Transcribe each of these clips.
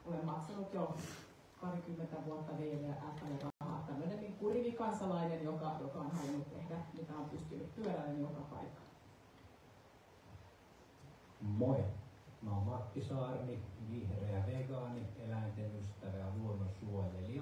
olen maksanut jo parikymmentä vuotta WWF:lle rahaa. Tämmöinen niin kurivikansalainen, joka on halunnut tehdä, mitä on pystynyt pyöräilemään joka paikkaan. Moi! Mä oon Matti Saarni, vihreä vegaani, eläinten ystävä ja luonnonsuojelija.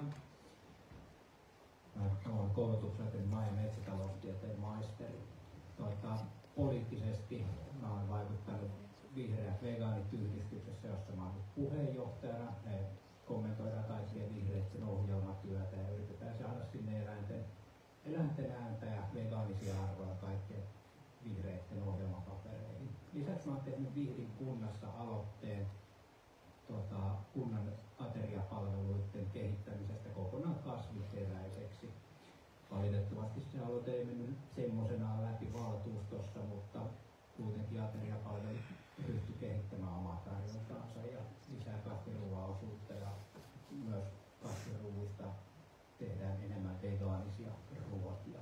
Mä oon koulutukseltani maa- ja metsätaloustieteen maisteri. Poliittisesti mä oon vaikuttanut Vihreät vegaanit -yhdistyksessä, jossa mä oon puheenjohtajana. Me kommentoidaan kaikkien vihreiden ohjelmatyötä ja yritetään saada sinne eläinten ääntä ja vegaanisia arvoja kaikkien vihreiden ohjelmapapereihin. Lisäksi mä oon tehnyt Vihdin kunnassa aloitteen kunnan ateriapalveluiden kehittämisestä kokonaan kasviperäiseksi. Valitettavasti se aloite ei mennyt semmoisenaan läpi valtuustossa, mutta kuitenkin ateriapalvelu ryhtyi kehittämään omaa tarjontaansa ja lisää kasviruoan osuutta ja myös kasviruuista tehdään enemmän vegaanisia ruokia.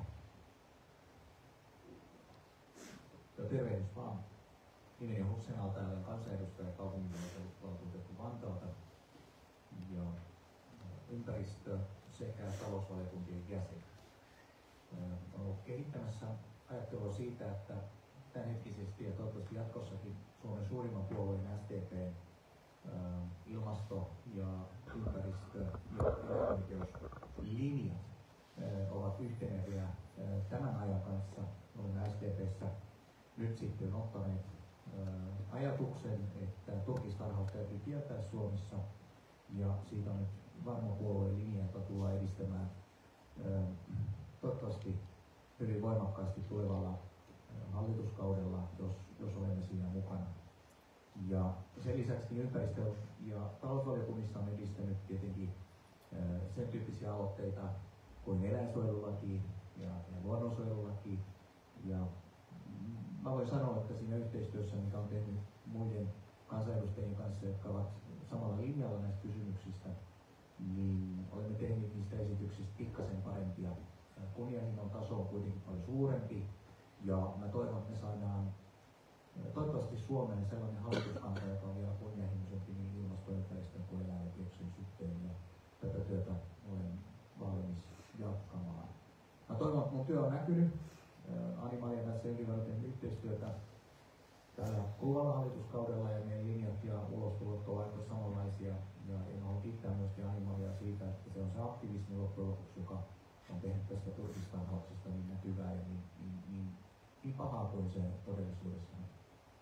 Tervehdys vaan. Nimeni on Hussein Altaja, olen kansanedustaja ja kaupunginvaltuutettu Vantaalta ja ympäristö- sekä talousvaliokuntien jäsen. Olen ollut kehittämässä ajattelua siitä, että tämänhetkisesti ja toivottavasti jatkossakin Suomen suurimman puolueen SDP:n ilmasto- ja ympäristö- ja eläinoikeuslinjat ovat yhteneviä tämän ajan kanssa. Olemme SDP:ssä nyt sitten ottaneet ajatuksen, että turkistarhaus täytyy kieltää Suomessa, ja siitä on nyt varma puolueen linja, jota tullaan edistämään toivottavasti hyvin voimakkaasti tulevalla hallituskaudella, jos olemme siinä mukana. Ja sen lisäksi ympäristö- ja talousvaliokunnissa on edistänyt tietenkin sen tyyppisiä aloitteita kuin eläinsuojelulaki ja luonnonsuojelulaki. Ja mä voin sanoa, että siinä yhteistyössä, mikä on tehnyt muiden kansanedustajien kanssa, jotka ovat samalla linjalla näistä kysymyksistä, niin olemme tehneet niistä esityksistä pikkasen parempia. Kunnianhimon taso on kuitenkin paljon suurempi, ja mä toivon, että me saadaan toivottavasti Suomeen sellainen hallituskanta, joka on vielä kunnianhimoisempi niin ilmastoympäristön kuin eläinoikeuksien suhteen, ja tätä työtä olen valmis jatkamaan. Mä toivon, että mun työ on näkynyt. Animalien kanssa jonkin yhteistyötä tällä kuluvalla hallituskaudella, ja meidän linjat ja ulostulot ovat aika samanlaisia. Ja haluan kiittää myöskin Animalia siitä, että se on se aktivismi loppujen lopuksi, joka on tehnyt tästä turkistarhauksesta niin näkyvää ja niin pahaa kuin se todellisuudessa on.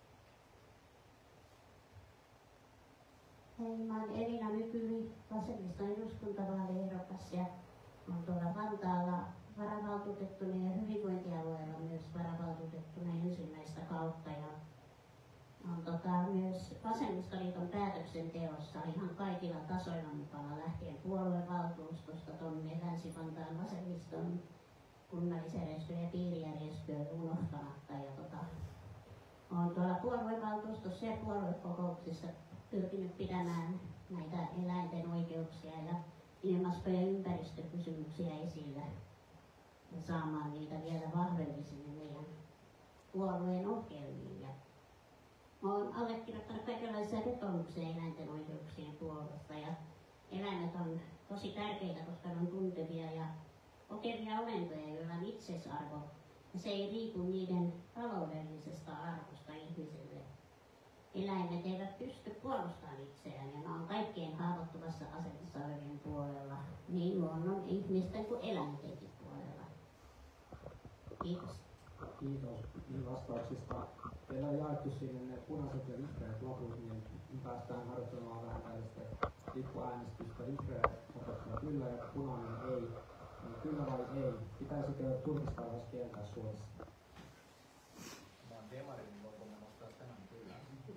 Hei, mä oon Elina Nykyli, vasemmiston eduskuntavaaliehdokas, ja olen tuolla Vantaalla varavaltuutettuna ja hyvinvointialueella myös varavaltuutettuna ensimmäistä kautta. Ja olen myös Vasemmistoliiton päätöksenteossa ihan kaikilla tasoilla mukana, lähtien puoluevaltuustosta tuonne Länsi-Vantaan vasemmiston kunnallisjärjestöjä ja piirijärjestöjä unohtamatta. Ja olen tuolla puoluevaltuustossa ja puoluekokouksissa pyrkinyt pitämään näitä eläinten oikeuksia ja ilmasto- ja ympäristökysymyksiä esillä ja saamaan niitä vielä vahvemmin sinne meidän puolueen ohjelmiin. Ja olen allekirjoittanut kaikenlaisia vetoomuksia eläinten oikeuksien puolesta, ja eläimet on tosi tärkeitä, koska ne on tuntevia ja kokevia olentoja, joilla on itsesarvo, ja se ei riipu niiden taloudellisesta arvosta ihmisille. Eläimet eivät pysty puolustamaan itseään, ja ne on kaikkein haavoittuvassa asemassa olevien puolella, niin luonnon, ihmisten kuin eläintenkin puolella. Kiitos. Kiitos vastauksista. Teillä on jaettu sinne ne punaiset ja vihreät laput, niin päästään harjoittelemaan vähän tällaista lippuäänestystä. Vihreät tarkoittaa kyllä ja punainen ei. Kyllä vai ei? Pitäisikö turkistarhaus kieltää Suomessa? Mä oon demari, niin voinko mä nostaa tämän kyllä?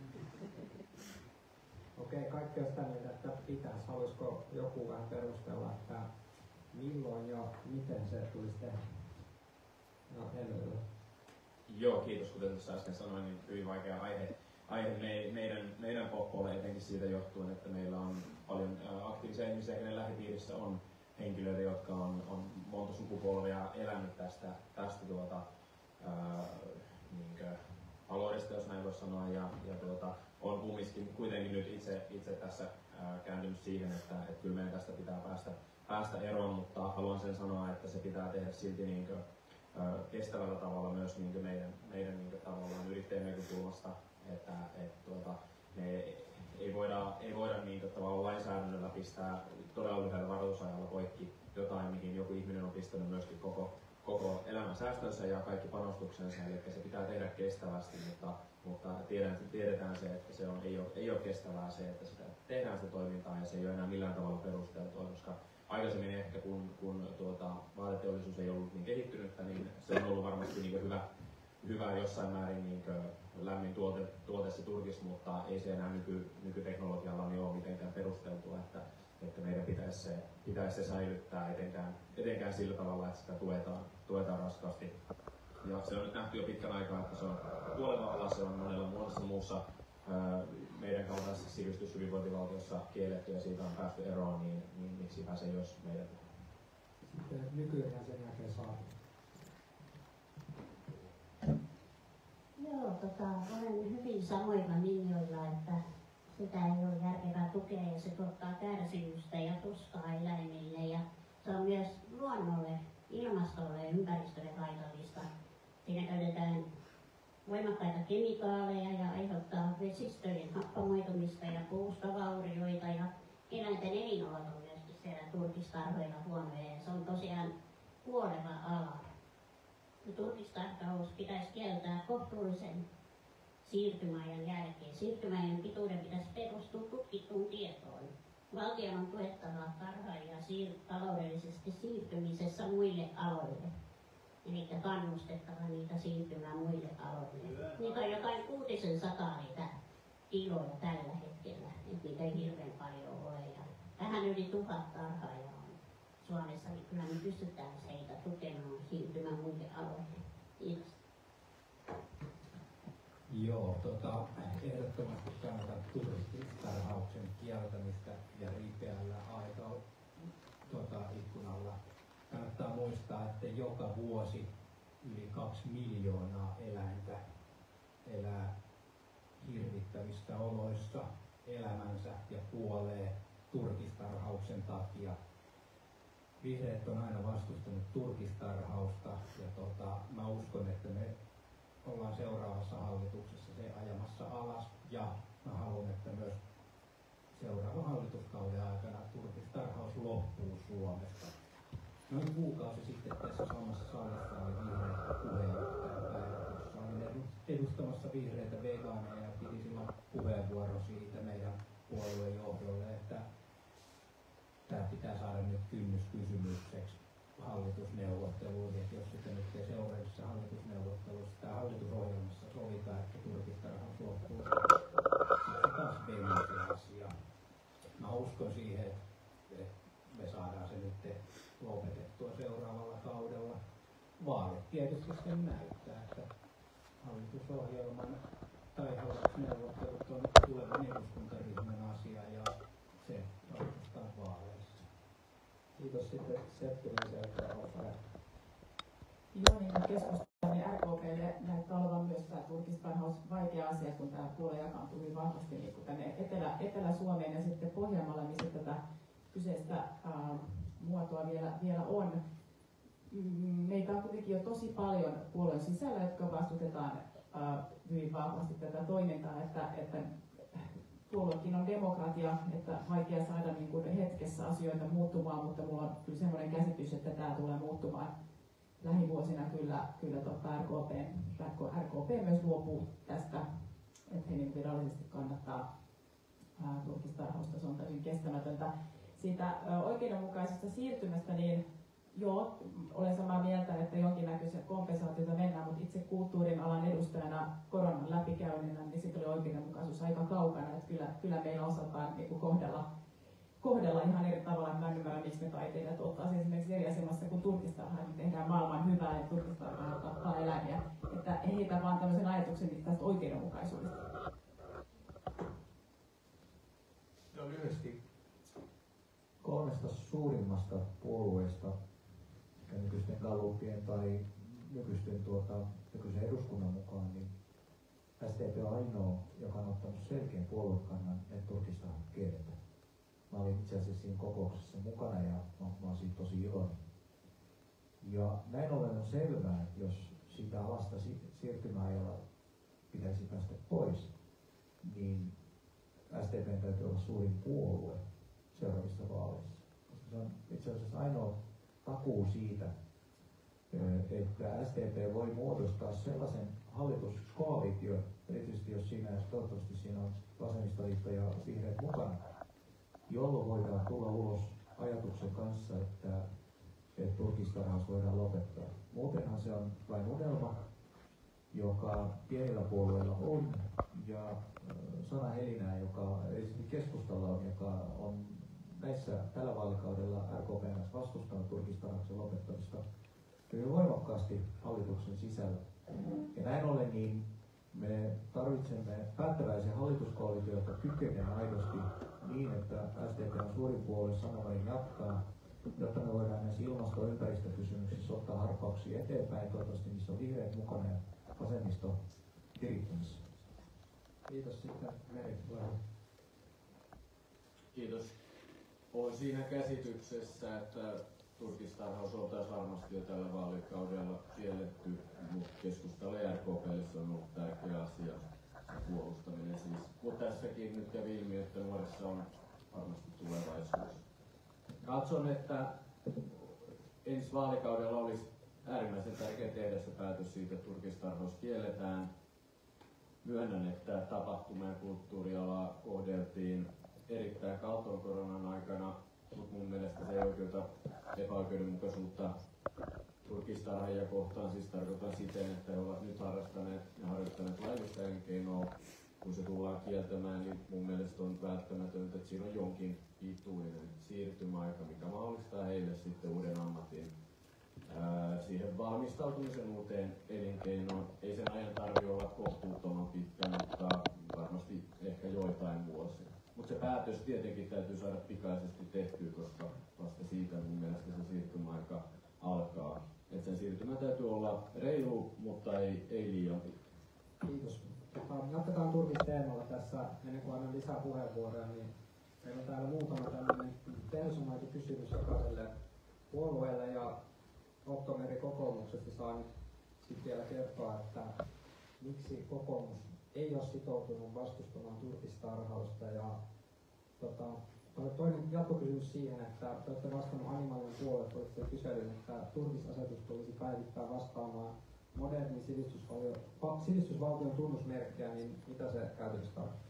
Okei, kaikki on sitä mieltä, että pitäisi. Haluaisiko joku vähän perustella, että milloin ja miten se tulisi tehdä? No, Helvellä. Joo, kiitos. Kuten tuossa äsken sanoin, niin hyvin vaikea aihe meidän poppolle etenkin siitä johtuen, että meillä on paljon aktiivisia ihmisiä, kenen lähipiirissä on henkilöitä, jotka on monta sukupolvea elänyt tästä taloudesta, jos näin voi sanoa, ja on kumminkin kuitenkin nyt itse tässä kääntynyt siihen, että kyllä meidän tästä pitää päästä eroon, mutta haluan sen sanoa, että se pitää tehdä silti niinkö kestävällä tavalla myös niinkö meidän niinkö tavallaan yrittäjän näkökulmasta, että me ei voida niinkö tavallaan lainsäädännöllä pistää todella lyhyellä varoitusajalla poikki jotain, mihin joku ihminen on pistänyt myöskin koko elämän säästönsä ja kaikki panostuksensa, eli se pitää tehdä kestävästi, mutta tiedetään se, että se ei ole kestävää se, että sitä tehdään sitä toimintaa ja se ei ole enää millään tavalla perusteltua, koska aikaisemmin ehkä kun vaateteollisuus ei ollut niin kehittynyttä, niin se on ollut varmasti niin hyvä jossain määrin niin lämmin tuote se turkis, mutta ei se enää nykyteknologialla niin ole mitenkään perusteltua, että meidän pitäisi se säilyttää etenkään sillä tavalla, että sitä tuetaan raskaasti. Ja se on nyt nähty jo pitkän aikaa, että se on kuoleva ala, se on monessa muussa meidän kaltaisessa sivistys- hyvinvointivaltiossa kielletty ja siitä on päästy eroon, niin miksipä se jos meidän tehdään. Sitten nykyään sen jälkeen saatiin. Joo, olen hyvin samoilla linjoilla, että sitä ei ole järkevää tukea ja se tuottaa kärsimystä ja tuskaa eläimille ja se on myös luonnolle, ilmastolle ja ympäristölle haitallista. Siinä käytetään voimakkaita kemikaaleja ja aiheuttaa vesistöjen happamoitumista ja puustovaurioita ja eläinten elinolot on myöskin siellä turkistarhoilla huonoja ja se on tosiaan kuoleva ala. Turkistarhaus pitäisi kieltää kohtuullisen siirtymäajan jälkeen. Siirtymäajan pituuden pitäisi perustua tutkittuun tietoon. Valtion on tuettava tarhaajia taloudellisesti siirtymisessä muille aloille. Eli kannustettava niitä siirtymään muille aloille. Niitä on jotain 600 niitä tiloja tällä hetkellä. Et niitä ei hirveän paljon ole. Ja vähän yli 1000 tarhaajaa on Suomessa, niin kyllä me pystytään heitä tukemaan siirtymään muille aloille. Kiitos. Joo, ehdottomasti kannatan turkistarhauksen kieltämistä ja ripeällä ikkunalla. Kannattaa muistaa, että joka vuosi yli 2 miljoonaa eläintä elää hirvittävissä oloissa elämänsä ja kuolee turkistarhauksen takia. Vihreät on aina vastustanut turkistarhausta ja mä uskon, että me ollaan seuraavassa hallituksessa se ajamassa alas ja mä haluan, että myös seuraavan hallituskauden aikana turkistarhaus loppuu Suomesta. Noin kuukausi sitten tässä samassa salissa oli vihreä puheenjohtajapäivä, jossa olin edustamassa vihreitä vegaaneja ja piti silloin puheenvuoro siitä meidän puolueen johdolle, että tämä pitää saada nyt kynnyskysymykseksi hallitusneuvotteluihin, että jos sitten nyt ei seuraavissa hallitusneuvotteluissa tai hallitusohjelmassa sovitaan, että turkistarhaus loppuu, se taas venyisi asia. Mä uskon siihen, että me saadaan se nyt lopetettua seuraavalla kaudella. Vaalit tietysti sen näyttää, että hallitusohjelman tai hallitusneuvottelut on tulevan eduskuntaryhmän asia ja se ratkaistaan vaaleissa. Kiitos sitten Seppiläiseltä. Joo, niin kuin keskustelua, niin RKP:lle näyttää olevan myös tämä turkistarhaus vaikea asia, kun tämä puolue jakaantuu hyvin vahvasti niin kuin tänne Etelä-Suomeen ja sitten Pohjanmaalla, missä tätä kyseistä muotoa vielä on. Meitä on kuitenkin jo tosi paljon puolueen sisällä, jotka vastustetaan hyvin vahvasti tätä toimintaa, että puoluekin on demokratia, että vaikea saada niin kuin hetkessä asioita muuttumaan, mutta mulla on kyllä sellainen käsitys, että tämä tulee muuttumaan lähivuosina kyllä RKP myös luopuu tästä, että he niin virallisesti kannattaa turkistarhausta, se on täysin kestämätöntä. Siitä oikeudenmukaisesta siirtymästä, niin joo, olen samaa mieltä, että jonkinnäköisiä kompensaatioita mennään, mutta itse kulttuurin alan edustajana koronan läpikäyneenä, niin sitten oli oikeudenmukaisuus aika kaukana, että kyllä meillä osataan niin kohdella ihan eri tavalla. Mä en ymmärrä, miksi me taiteilijat ottaisiin esimerkiksi eri asemassa kuin turkistarhaa, niin tehdään maailman hyvää ja turkistarhaa tappaa eläimiä. Että heitä vaan tämmöisen ajatuksen tästä oikeudenmukaisuudesta. No lyhyesti 3 suurimmasta puolueesta, nykyisten gallupien tai nykyisen eduskunnan mukaan, niin SDP on ainoa, joka on ottanut selkeän puoluekannan, että turkistarhaus kielletään. Mä olin itse asiassa siinä kokouksessa mukana ja mä oon siitä tosi iloinen. Ja näin ollen on selvää, että jos siitä alasta siirtymäajalla pitäisi päästä pois, niin SDP:n täytyy olla suurin puolue seuraavissa vaaleissa. Koska se on itse asiassa ainoa takuu siitä, että SDP voi muodostaa sellaisen hallituskoalition, erityisesti jos toivottavasti siinä on vasemmistoliitto ja vihreät mukana, jolloin voidaan tulla ulos ajatuksen kanssa, että turkistarhaus voidaan lopettaa. Muutenhan se on vain unelma, joka pienillä puolueilla on, ja sanahelinää, joka esimerkiksi keskustalla on, joka on tällä vaalikaudella RKP vastustanut turkistarhauksen lopettamista hyvin voimakkaasti hallituksen sisällä. Ja näin ollen niin me tarvitsemme päättäväisen hallituskoalition, joka kykenee aidosti niin, että SDP on suurin puolue sanoen jatkaa, jotta me voidaan näissä ilmasto- ja ympäristökysymyksissä ottaa harppauksia eteenpäin. Toivottavasti niissä on vihreät mukana ja vasemmisto kirittämässä. Kiitos sitten Meri. Kiitos. Olen siinä käsityksessä, että turkistarhaus oltaisiin varmasti jo tällä vaalikaudella kielletty, mutta keskustalle ja RKP:lle se on ollut tärkeä asia, puolustaminen siis. Mutta tässäkin nyt kävi ilmi, että nuorissa on varmasti tulevaisuus. Katson, että ensi vaalikaudella olisi äärimmäisen tärkeää tehdä se päätös siitä, että turkistarhaus kielletään. Myönnän, että tapahtuma- ja kulttuurialaa kohdeltiin erittäin kaltoin koronan aikana, mutta mun mielestä se ei oikeuta epäoikeudenmukaisuutta turkistarhaajia kohtaan. Siis tarkoitan siten, että he ovat nyt harrastaneet ja harjoittaneet laillista elinkeinoa. Kun se tullaan kieltämään, niin mun mielestä on välttämätöntä, että siinä on jonkin pituinen siirtymäaika, mikä mahdollistaa heille sitten uuden ammatin siihen valmistautumisen uuteen elinkeinoon. Ei sen ajan tarvitse olla kohtuuttoman pitkä, mutta varmasti ehkä joitain vuosia. Mutta se päätös tietenkin täytyy saada pikaisesti tehtyä, koska vasta siitä mun mielestä se siirtymäaika alkaa. Et sen siirtymä täytyy olla reilu, mutta ei liian pitkä. Kiitos. Jatketaan turkisteemalla tässä, ennen kuin annan lisää puheenvuoroja, niin meillä on täällä muutama tämmöinen personoitu kysymys jokaiselle puolueelle, ja Otto Meri kokoomuksesta saa nyt sitten vielä kertoa, että miksi kokoomus ei ole sitoutunut vastustamaan turkistarhausta, ja toinen jatkokysymys siihen, että te olette vastannut Animalian puolelle poliittiseen kyselyyn, että turkisasetus tulisi päivittää vastaamaan modernin sivistysvaltion tunnusmerkkiä, niin mitä se käytännössä tarkoittaa?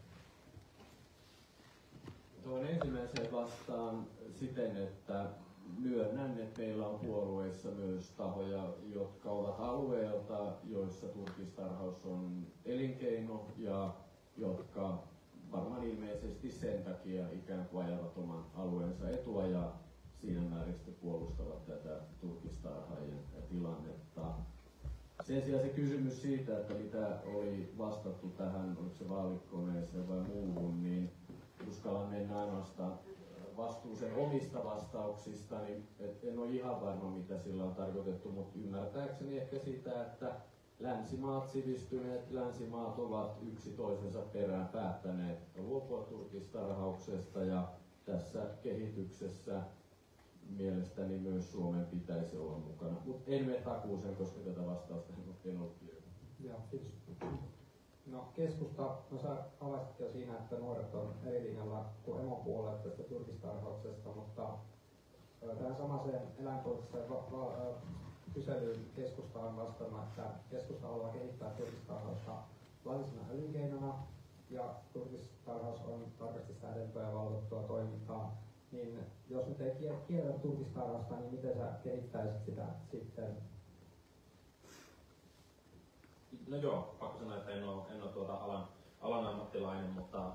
Tuon ensimmäiseen vastaan siten, että myönnän, että meillä on puolueissa myös tahoja, jotka ovat alueelta, joissa turkistarhaus on elinkeino ja jotka varmaan ilmeisesti sen takia ikään kuin ajavat oman alueensa etua ja siinä määrin sitten puolustavat tätä turkistarhaajien tilannetta. Sen sijaan se kysymys siitä, että mitä oli vastattu tähän, oliko se vaalikoneeseen vai muuhun, niin uskallan mennä ainoastaan vastuuseen omista vastauksista, niin en ole ihan varma mitä sillä on tarkoitettu, mutta ymmärtääkseni ehkä sitä, että länsimaat, sivistyneet länsimaat ovat yksi toisensa perään päättäneet luopua turkistarhauksesta ja tässä kehityksessä mielestäni myös Suomen pitäisi olla mukana. Mutta en mene takuuseen, koska tätä vastausta en ole tiedä. Joo, kiitos. No keskusta, sä avasit jo siinä, että nuoret on eri linjalla kuin emopuolet tästä turkistarhauksesta, mutta tähän samaiseen eläinpoliittiseen kyselyyn keskusta on vastannut, että keskusta haluaa kehittää turkistarhausta laillisena elinkeinona ja turkistarhaus on tarkasti säädeltyä ja valvottua toimintaa. Niin jos nyt ei kielletä turkistarhausta, niin miten sä kehittäisit sitä sitten? No joo, pakko sanoa, että en ole alan ammattilainen, mutta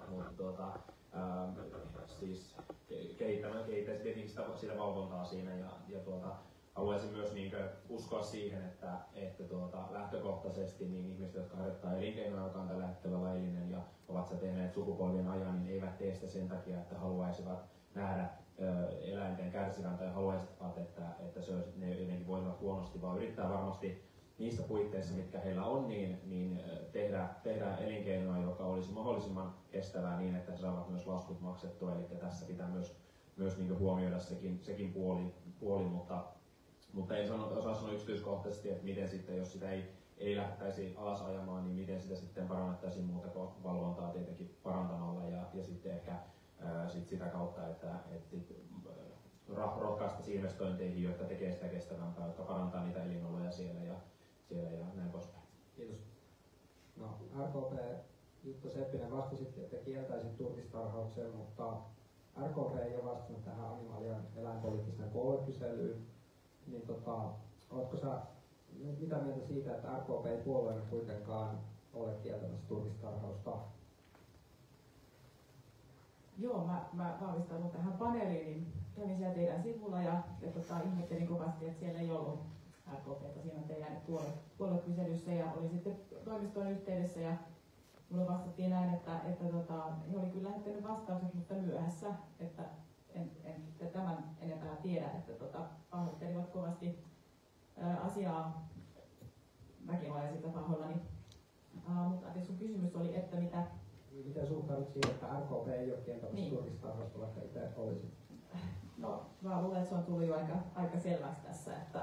siis kehittäisin tietenkin sitä valvontaa siinä ja haluaisin myös uskoa siihen, että lähtökohtaisesti niin ihmiset, jotka harjoittaa elinkeinoa, joka on tällä hetkellä laillinen ja ovat sitä tehneet sukupolvien ajan, niin eivät tee sitä sen takia, että haluaisivat nähdä eläinten kärsivän tai haluaisivat, että ne jotenkin voivat huonosti, vaan yrittää varmasti niissä puitteissa, mitkä heillä on, niin tehdä elinkeinoa, joka olisi mahdollisimman kestävää niin, että he saavat myös laskut maksettua. Eli tässä pitää myös niin huomioida sekin puoli, mutta en osaa sanoa yksityiskohtaisesti, että miten sitten, jos sitä ei lähdettäisi alas ajamaan, niin miten sitä sitten parannettaisiin muuta kuin valvontaa tietenkin parantamalla ja sitten ehkä sitä kautta, että rohkaista investointeihin, jotka tekee sitä kestävämpää, jotka parantaa niitä elinoloja siellä ja näin poispäin. Kiitos. No, RKP Jutta Seppinen vastasitte, että kieltäisit turkistarhauksen, mutta RKP ei ole vastannut tähän animalian eläinpoliittiseen puoluekyselyyn. Niin oletko sä mitä mieltä siitä, että RKP ei puolueena kuitenkaan ole kieltämässä turkistarhausta? Joo, mä valmistaudun tähän paneeliin, niin kävin siellä teidän sivulla ja ihmettelin kovasti, että siellä ei ollut RKP:tä siinä teidän puoluekyselyssä ja olin sitten toimistoon yhteydessä ja mulle vastattiin näin, että he oli kyllä lähettänyt vastaukset, mutta myöhässä, että en tämän enempää tiedä, että pahoittelivat kovasti asiaa. Mäkin olen sitä pahoillani. Mutta sun kysymys oli, että mitä... Miten suhtaudut siihen, että RKP ei ole kieltämässä turkistarhausta, vaikka itse olisi? No, mä luulen, että se on tullut jo aika selväksi tässä, että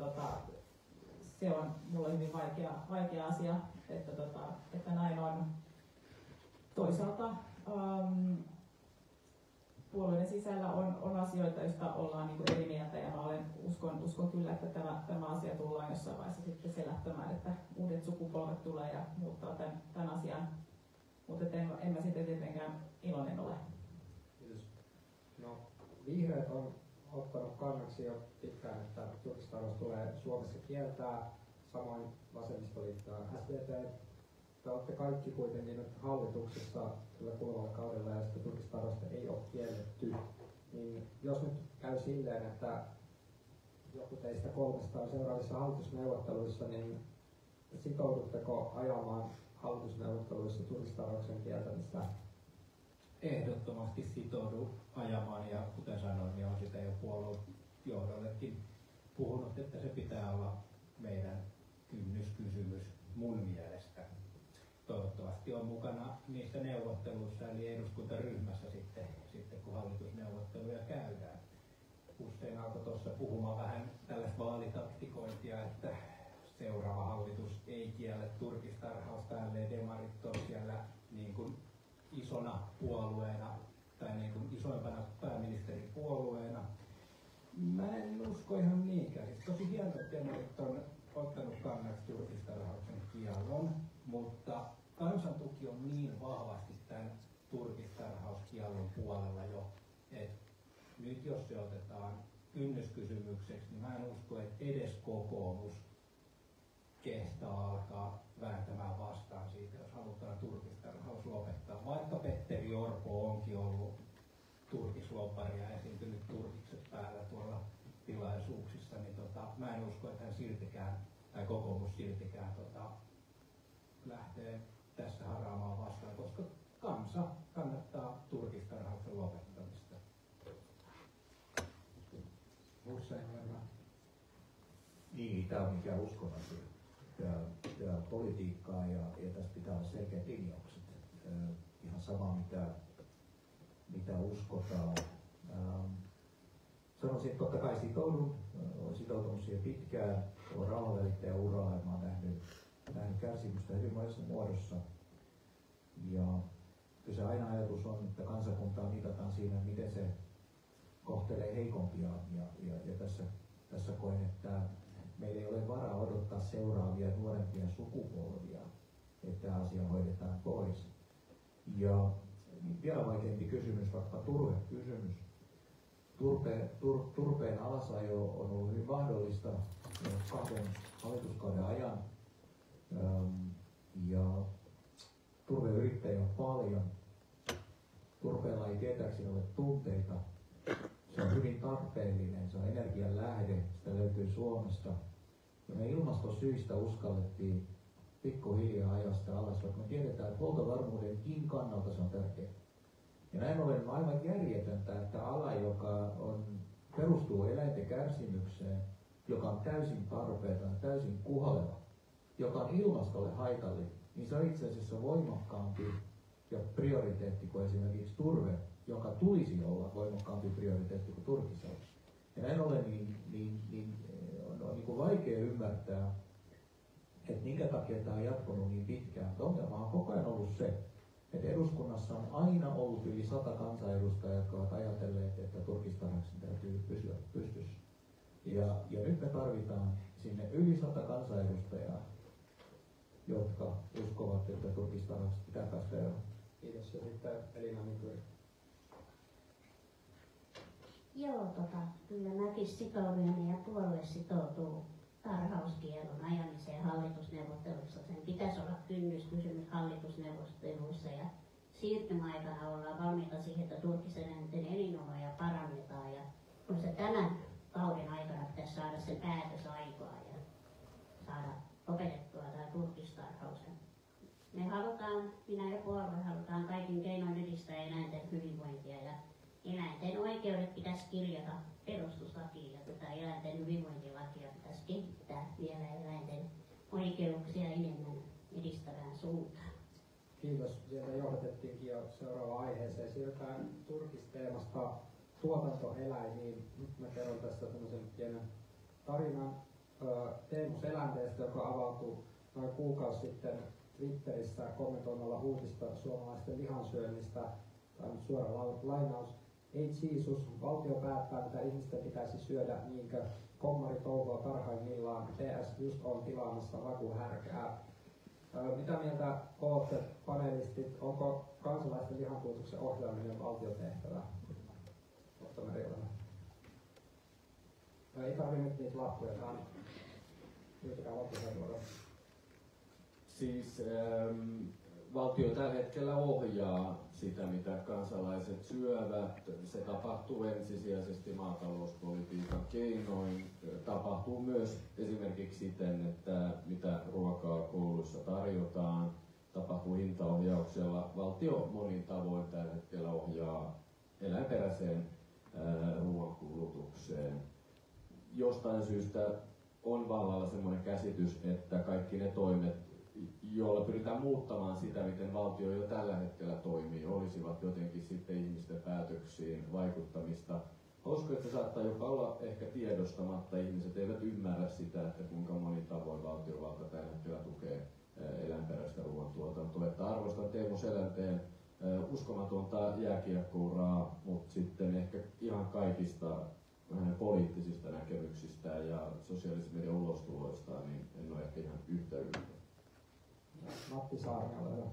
se on mulle hyvin vaikea asia, että näin on. Toisaalta puolueiden sisällä on asioita, joista ollaan niin eri mieltä ja mä uskon kyllä, että tämä asia tullaan jossain vaiheessa sitten selättämään, että uudet sukupolvet tulee ja muuttaa tämän asian. Mutta en mä sitten tietenkään iloinen ole. Kiitos. No, vihreät on ottanut kannaksi jo pitkään, että turkistarhaus tulee Suomessa kieltää. Samoin vasemmistoliitto ja SDP. Te olette kaikki kuitenkin nyt hallituksessa kyllä kuluvalla kaudella ja sitä turkistarhausta ei ole kielletty. Niin jos nyt käy silleen, että joku teistä kolmesta on seuraavissa hallitusneuvotteluissa, niin sitoudutteko ajamaan hallitusneuvotteluissa turkistarhauksen kieltämistä? Ehdottomasti sitoudu ajamaan ja kuten sanoin, niin on sitä jo puoluejohdollekin puhunut, että se pitää olla meidän kynnyskysymys mun mielestä. Toivottavasti on mukana niissä neuvotteluissa eli eduskuntaryhmässä sitten kun hallitusneuvotteluja käydään. Hussein alkoi tuossa puhumaan vähän tällaista vaalitaktikointia, että seuraava hallitus ei kiellä turkistarhausta, ellei demarit ole siellä niin kuin isona puolueena tai niin kuin isoimpana pääministeripuolueena. Mä en usko ihan niinkään. Siis tosi hienoa, että demarit on ottanut kannaksi turkistarhauksen kiellon, mutta kansan tuki on niin vahvasti tämän turkistarhauskiellon puolella jo, että nyt jos se otetaan kynnyskysymykseksi, niin mä en usko, että edes kokoomus kehtaa alkaa vääntämään vastaan siitä, jos halutaan turkistarhaus lopettaa. Vaikka Petteri Orpo onkin ollut turkislobbari ja esiintynyt turkikset päällä tuolla tilaisuuksissa, niin mä en usko, että hän siltikään, tai kokoomus siltikään lähtee tässä haraamaan vastaan, koska kansa kannattaa turkistarhauksen lopettamista. Niin, tämä on mikään uskonnon asia. Tämä on politiikkaa ja tässä pitää olla selkeät linjaukset. Ihan sama mitä uskotaan. Sanoisin, että totta kai sitoudun. Olen sitoutunut siihen pitkään. Olen rauhanvälittäjän uraa ja mä olen nähnyt kärsimystä hyvin monessa muodossa. Ja kyllä se aina ajatus on, että kansakuntaa mitataan siinä, miten se kohtelee heikompiaan. Ja tässä koen, että meillä ei ole varaa odottaa seuraavia nuorempia sukupolvia, että tämä asia hoidetaan pois. Ja vielä vaikeampi kysymys, vaikka turvekysymys. Turpeen alasajo on ollut hyvin mahdollista 2 hallituskauden ajan. Ja turveyrittäjiä on paljon. Turpeella ei tietääkseni ole tunteita. Se on hyvin tarpeellinen, se on energian lähde, sitä löytyy Suomesta. Ja me ilmastosyistä uskallettiin pikkuhiljaa ajaa sitä alas, vaikka me tiedetään, että huoltovarmuudenkin kannalta se on tärkeää. Ja näin ollen on aivan järjetöntä, että ala, joka perustuu eläinten kärsimykseen, joka on täysin tarpeeton, täysin kuoleva, joka on ilmastolle haitallinen, niin se on itse asiassa voimakkaampi ja prioriteetti kuin esimerkiksi turve, joka tulisi olla voimakkaampi prioriteetti kuin turkisala. Ja näin ollen on niin kuin vaikea ymmärtää, että minkä takia tämä on jatkunut niin pitkään. Mutta ongelma on koko ajan ollut se, että eduskunnassa on aina ollut yli 100 kansanedustajaa, jotka ovat ajatelleet, että turkistarhauksen täytyy pysyä pystyssä. Ja nyt me tarvitaan sinne yli 100 kansanedustajaa, jotka uskovat, että turkistarhauksesta pitää päästä eroon. Kiitos. Ja sitten Elina Nykyri. Joo, kyllä mäkin sitoudun ja puolue sitoutuu tarhauskiellon ajamiseen hallitusneuvotteluissa. Sen pitäisi olla kynnyskysymys hallitusneuvotteluissa ja siirtymäaikana ollaan valmiita siihen, että turkiseläinten elinoloja parannetaan. Ja kun se tämän kauden aikana pitäisi saada sen päätösaikaa ja saada lopetettua tämä turkistarhaus. Me halutaan, minä ja puolue halutaan kaikin keinoin edistää eläinten hyvinvointia ja eläinten oikeudet pitäisi kirjata perustuslakiin ja tätä eläinten hyvinvointilakia pitäisi kehittää vielä eläinten oikeuksia enemmän edistävään suuntaan. Kiitos. Sieltä johdatettiinkin jo seuraavaan aiheeseen. Siirrytään turkisteemasta tuotantoeläimiin. Nyt mä kerron tästä tämmöisen pienen tarinan Teemu Selänteestä, joka avautui noin kuukausi sitten Twitterissä kommentoimalla uutista suomalaisten lihansyönnistä. Tämä on nyt suora lainaus. Ei Jeesus, valtio päättää, mitä ihmisten pitäisi syödä, niinkö kommari touhua parhaimmillaan. PS just on tilaamassa vakuhärkää. Mitä mieltä olette, panelistit, onko kansalaisten lihankulutuksen ohjaaminen valtiotehtävä? Ei tarvitse nyt niitä lappuja, tämä on pyytäkää loppuvuoro. Siis valtio tällä hetkellä ohjaa sitä, mitä kansalaiset syövät. Se tapahtuu ensisijaisesti maatalouspolitiikan keinoin. Tapahtuu myös esimerkiksi siten, että mitä ruokaa kouluissa tarjotaan. Tapahtuu hintaohjauksella. Valtio monin tavoin tällä hetkellä ohjaa eläinperäiseen ruoankulutukseen. Jostain syystä on vallalla sellainen käsitys, että kaikki ne toimet, joilla pyritään muuttamaan sitä, miten valtio jo tällä hetkellä toimii, olisivat jotenkin sitten ihmisten päätöksiin vaikuttamista. Uskon, että se saattaa jopa olla ehkä tiedostamatta. Ihmiset eivät ymmärrä sitä, että kuinka monin tavoin valtiovalta tällä hetkellä tukee eläinperäistä ruoantuotantoa. Että arvostan Teemu Selänteen uskomatonta jääkiekkouraa, mutta sitten ehkä ihan kaikista hänen poliittisista näkemyksistään ja sosiaalisen median ulostuloistaan, niin en ole ehkä ihan yhtä ylpeä. Matti Saarnala.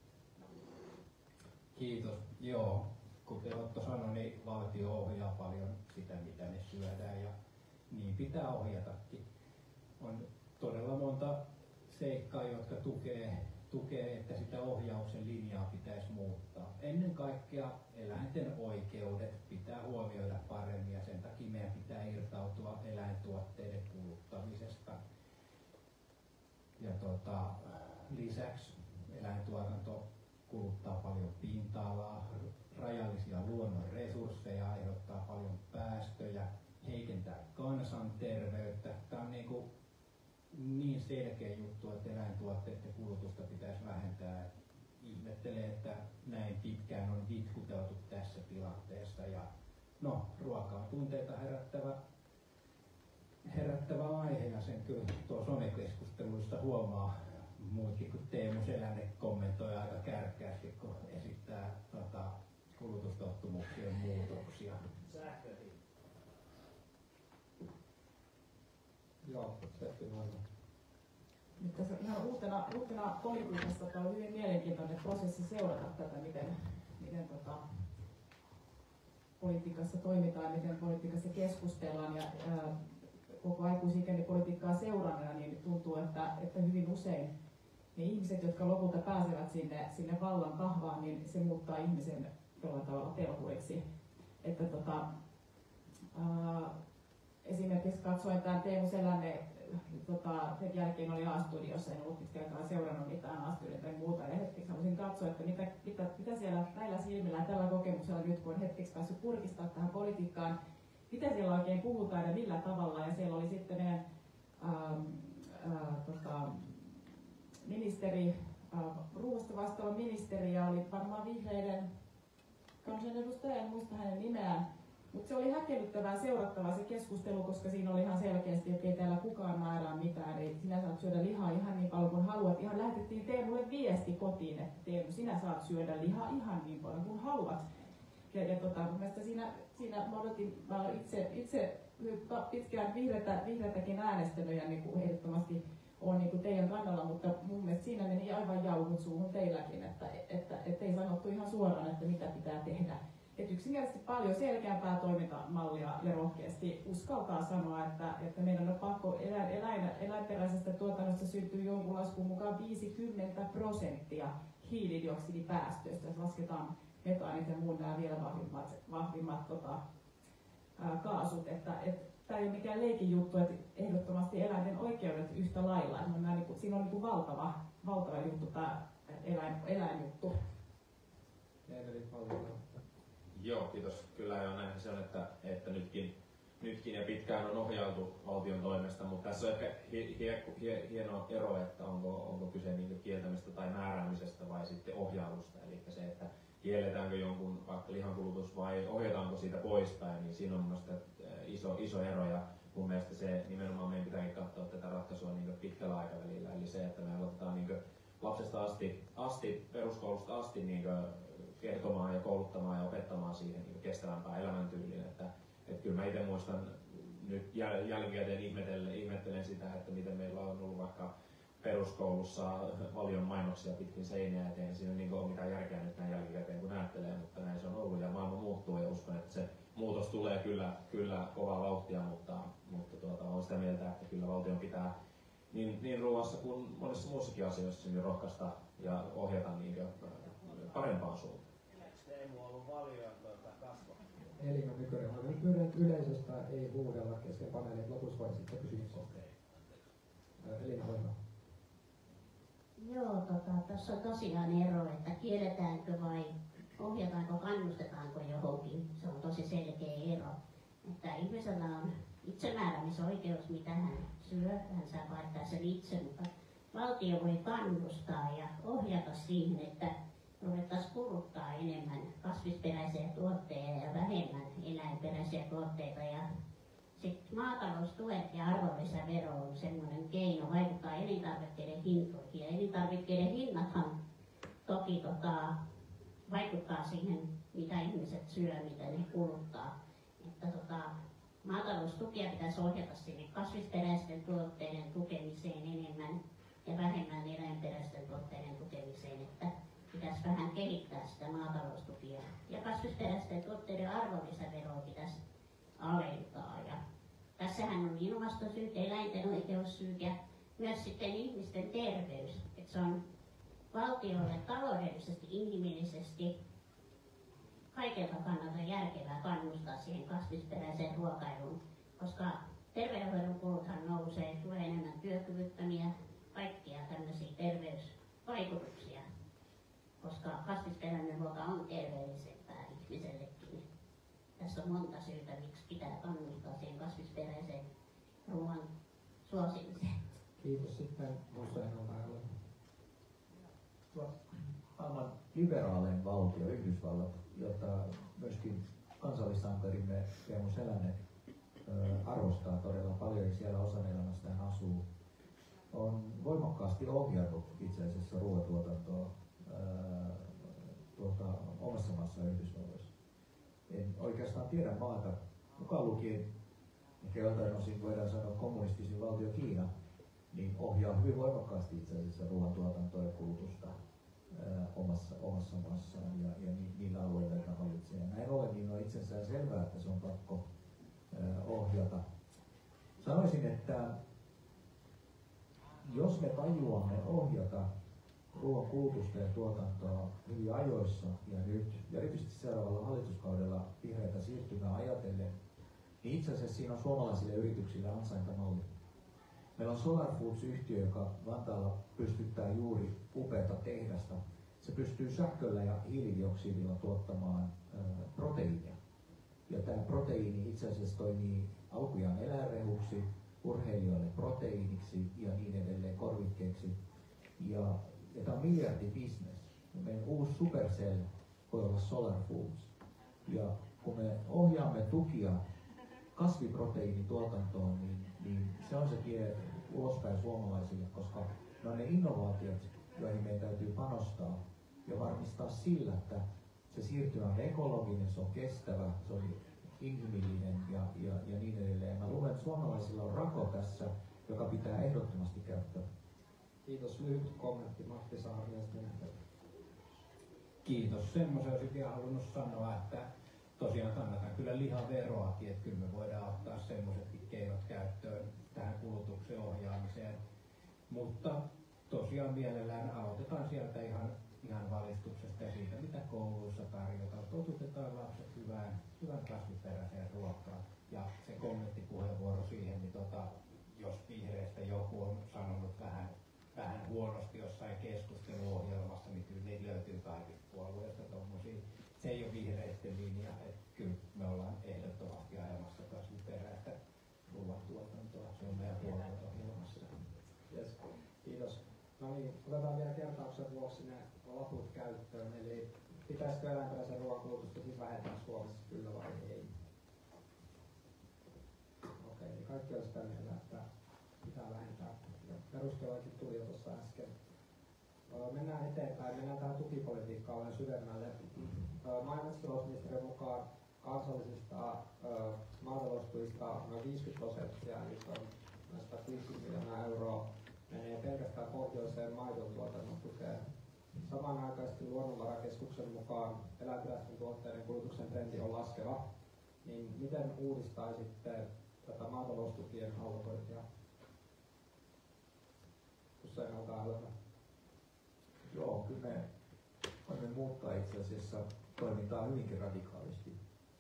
Kiitos. Joo, kuten Otto sanoi, niin valtio ohjaa paljon sitä, mitä me syödään ja niin pitää ohjatakin. On todella monta seikkaa, jotka tukee, että sitä ohjauksen linjaa pitäisi muuttaa. Ennen kaikkea eläinten oikeudet pitää huomioida paremmin ja sen takia meidän pitää irtautua eläintuotteiden kuluttamisesta. Ja lisäksi eläintuotanto kuluttaa paljon pinta-alaa, rajallisia luonnon resursseja, aiheuttaa paljon päästöjä, heikentää kansanterveyttä. Tämä on niin selkeä juttu, että eläintuotteiden kulutusta pitäisi vähentää. Ihmettelee, että näin pitkään on vitkuteltu tässä tilanteessa. Ja no, ruoka on tunteita herättävä aihe ja sen kyllä tuo somekeskusteluista huomaa muutkin kuin Teemu Selänne kommentoi aika kärkkäästi, kun esittää kulutustottumuksien muutoksia. Joo, Seppi Noima. Nyt tässä ihan uutena politiikassa on hyvin mielenkiintoinen prosessi seurata tätä, miten politiikassa toimitaan, miten politiikassa keskustellaan ja koko aikuisikäinen politiikkaa seuranneena, niin tuntuu, että hyvin usein ne ihmiset, jotka lopulta pääsevät sinne vallan kahvaan, niin se muuttaa ihmisen jollain tavalla pelkuiksi. Että esimerkiksi katsoin tämän Teemu Selänne, sen jälkeen oli A-studiossa, en ollut pitkään seurannut mitään A-studioita tai muuta, ja hetkeksi halusin katsoa, että mitä siellä näillä silmillä ja tällä kokemuksella nyt, kun on hetkeksi päässyt kurkistaa tähän politiikkaan, miten siellä oikein puhutaan ja millä tavalla. Ja siellä oli sitten meidän ministeri, ruuasta vastaava ministeri, ja oli varmaan vihreiden kansanedustaja, en muista hänen nimeään. Mutta se oli häkellyttävää seurattavaa se keskustelu, koska siinä oli ihan selkeästi, että ei täällä kukaan määrää mitään. Eli sinä saat syödä lihaa ihan niin paljon kuin haluat. Ihan lähetettiin Teemulle viesti kotiin, että Teemu, sinä saat syödä lihaa ihan niin paljon kuin haluat. Ja mielestäni siinä mä itse pitkään vihreätäkin äänestänyt ja niin ehdottomasti on niin teidän kannalla, mutta mun mielestä siinä meni aivan jauhut suuhun teilläkin, että ei sanottu ihan suoraan, että mitä pitää tehdä. Että yksinkertaisesti paljon selkeämpää toimintamallia ja rohkeasti uskaltaa sanoa, että meidän on pakko eläinperäisestä tuotannosta syntyy jonkun laskun mukaan 50% hiilidioksidipäästöistä, jos lasketaan metaanit ja muun nämä vielä vahvimmat kaasut. Tämä ei ole mikään leikin juttu, että ehdottomasti eläinten oikeudet yhtä lailla. Siinä on niin valtava juttu tämä eläinjuttu. Joo, kiitos. Kyllä jo näinhän se on, että nytkin ja pitkään on ohjailtu valtion toimesta, mutta tässä on ehkä hieno ero, että onko kyse niin kieltämistä tai määräämisestä vai sitten ohjailusta. Eli se, että kielletäänkö jonkun vaikka lihankulutus vai ohjataanko siitä poispäin, niin siinä on mielestäni iso ero. Ja mun mielestä se nimenomaan meidän pitääkin katsoa tätä ratkaisua niin pitkällä aikavälillä. Eli se, että me aloitetaan niin lapsesta asti, peruskoulusta asti niin kertomaan ja kouluttamaan ja opettamaan siihen niin kestävämpään elämäntyyliin. Että kyllä mä itse muistan nyt jälkikäteen ihmettelen sitä, että miten meillä on ollut vaikka peruskoulussa Valion mainoksia pitkin seiniä, et eihän siinä niin ole mitään järkeä nyt näin jälkikäteen kun ajattelee, mutta näin se on ollut ja maailma muuttuu ja uskon, että se muutos tulee kyllä kovaa vauhtia, mutta olen sitä mieltä, että kyllä valtion pitää niin ruoassa kuin monissa muissakin asioissa niin rohkaista ja ohjata niin parempaan suuntaan. Elina Nykönen, mä pyydän, että yleisöstä ei huudella kesken paneelin, lopussa voi sitten kysymyksiä. Elina, hoiva. Joo, tässä on tosiaan ero, että kielletäänkö vai ohjataanko, kannustetaanko johonkin. Se on tosi selkeä ero. Että ihmisellä on itsemääräämisoikeus, mitä hän syö, hän saa päättää sen itse, mutta valtio voi kannustaa ja ohjata siihen, että ruvettaisiin kuluttaa enemmän kasvisperäisiä tuotteita ja vähemmän eläinperäisiä tuotteita. Ja sitten maataloustuet ja arvonlisävero on semmoinen keino vaikuttaa elintarvikkeiden hintoihin. Ja elintarvikkeiden hinnathan toki vaikuttaa siihen, mitä ihmiset syö, mitä ne kuluttaa. Että maataloustukia pitäisi ohjata sinne kasvisperäisten tuotteiden tukemiseen enemmän ja vähemmän eläinperäisten tuotteiden tukemiseen. Että pitäisi vähän kehittää sitä maataloustukia. Ja kasvisperäisten tuotteiden arvonlisäveroa pitäisi alentaa. Ja tässähän on ilmastosyyt, eläinten oikeussyyt ja myös sitten ihmisten terveys. Että se on valtiolle taloudellisesti, inhimillisesti kaikelta kannalta järkevää kannustaa siihen kasvisperäiseen ruokailuun, koska terveydenhoidon kuluthan nousee, tulee enemmän työkyvyttömiä, kaikkia tämmöisiä terveysvaikutuksia, koska kasvisperäinen ruoka on terveellisempää ihmisellekin. Tässä on monta syytä, miksi pitää kannustaa siihen kasvisperäiseen ruoan suosimiseen. Kiitos. Sitten Musa Enomäellä. Maailman liberaalein valtio, Yhdysvallat, jota myöskin kansallisankarimme Teemu Selänne arvostaa todella paljon ja siellä osan elämästään asuu, on voimakkaasti ohjannut itse asiassa ruoantuotantoa omassa maassa Yhdysvalloissa. En oikeastaan tiedä maata, mukaan lukien, ehkä jotain osin voidaan sanoa kommunistisin valtio Kiina, niin ohjaa hyvin voimakkaasti itse asiassa ruoantuotantoa ja kulutusta omassa maassaan ja niillä alueilla, joita hallitsee. Näin ollen niin on itsessään selvää, että se on pakko ohjata. Sanoisin, että jos me tajuamme ohjata ruoan kulutusta ja tuotantoa hyvin ajoissa ja nyt, ja erityisesti seuraavalla hallituskaudella vihreätä siirtymää ajatellen, niin itse asiassa siinä on suomalaisille yrityksille ansaintamalli. Meillä on Solar Foods-yhtiö, joka Vantaalla pystyttää juuri upeata tehdasta. Se pystyy sähköllä ja hiilidioksidilla tuottamaan proteiinia. Ja tämä proteiini itse asiassa toimii alkujaan eläinrehuksi, urheilijoille proteiiniksi ja niin edelleen korvikkeeksi. Ja tämä on miljardibisnes. Meidän uusi Supercell voi olla Solar Foods. Ja kun me ohjaamme tukia kasviproteiinituotantoon, niin se on se tie ulospäin suomalaisille, koska ne on ne innovaatiot, joihin meidän täytyy panostaa ja varmistaa sillä, että se siirtymä on ekologinen, se on kestävä, se on inhimillinen ja niin edelleen. Mä luulen, että suomalaisilla on rako tässä, joka pitää ehdottomasti käyttää. Kiitos. Lyhyt kommentti Matti Saarniasta. Kiitos. Semmoisen olisin vielä halunnut sanoa, että tosiaan kannatan kyllä lihaveroakin, että kyllä me voidaan ottaa semmoisetkin keinot käyttöön tähän kulutuksen ohjaamiseen. Mutta tosiaan mielellään aloitetaan sieltä ihan valistuksesta ja siitä, mitä kouluissa tarjotaan. Totutetaan lapset hyvän kasviperäiseen ruokaan. Ja se kommenttipuheenvuoro siihen, niin jos vihreistä joku on sanonut vähän huonosti jossain keskusteluohjelmassa, niin kyllä niitä löytyy kaikista puolueista tommosia. Se ei ole vihreisten linja, että kyllä me ollaan ehdottomasti ajamassa kasviperäistä ruoantuotantoa. Se on meidän puolueohjelmassa. Yes. Kiitos. No niin, otetaan vielä kertauksen vuoksi ne laput käyttöön. Eli pitäisikö eläinperäisen ruoan kulutusta siis vähentää Suomessa, kyllä vai ei? Okei, niin kaikki on sitä mieltä, että pitää vähentää. Perusteellakin tuli jo tuossa äsken. Mennään eteenpäin, mennään tähän tukipolitiikkaan vähän syvemmälle. Maa- ja metsätalousministeriön mukaan kansallisista maataloustuista noin 50%, eli se on noin 150 miljoonaa euroa, menee pelkästään pohjoiseen maidontuotannon tukeen. Samanaikaisesti Luonnonvarakeskuksen mukaan eläinperäisten tuotteiden kulutuksen trendi on laskeva. Niin miten uudistaisitte tätä maataloustukien allokointia? Usein alkaa aloittaa. Joo, kyllä me voimme muuttaa itse asiassa toimintaa hyvinkin radikaalisti.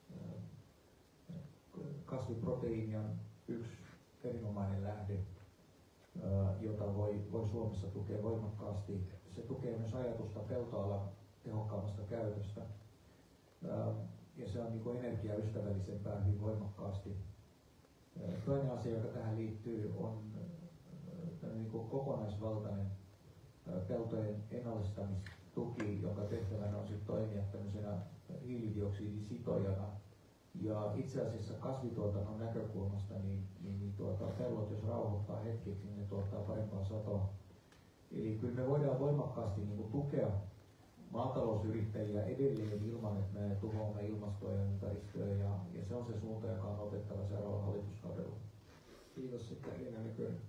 Kasviproteiini on yksi erinomainen lähde, jota voi Suomessa tukea voimakkaasti. Se tukee myös ajatusta peltoalan tehokkaammasta käytöstä. Ja se on niin energiaystävällisempää hyvin voimakkaasti. Toinen asia, joka tähän liittyy, on niin kokonaisvaltainen peltojen ennallistamistuki, jonka tehtävänä on toimia tämmöisenä hiilidioksidisitojana. Ja itse asiassa kasvituotannon näkökulmasta pellot, jos rauhoittaa hetkeksi, niin ne tuottaa parempaa satoa. Eli kyllä me voidaan voimakkaasti tukea maatalousyrittäjiä edelleen ilman, että me tuhoamme ilmastoa ja ympäristöä, ja se on se suunta, joka on otettava seuraavalla hallituskaudella. Kiitos sitten Elina Nykynen.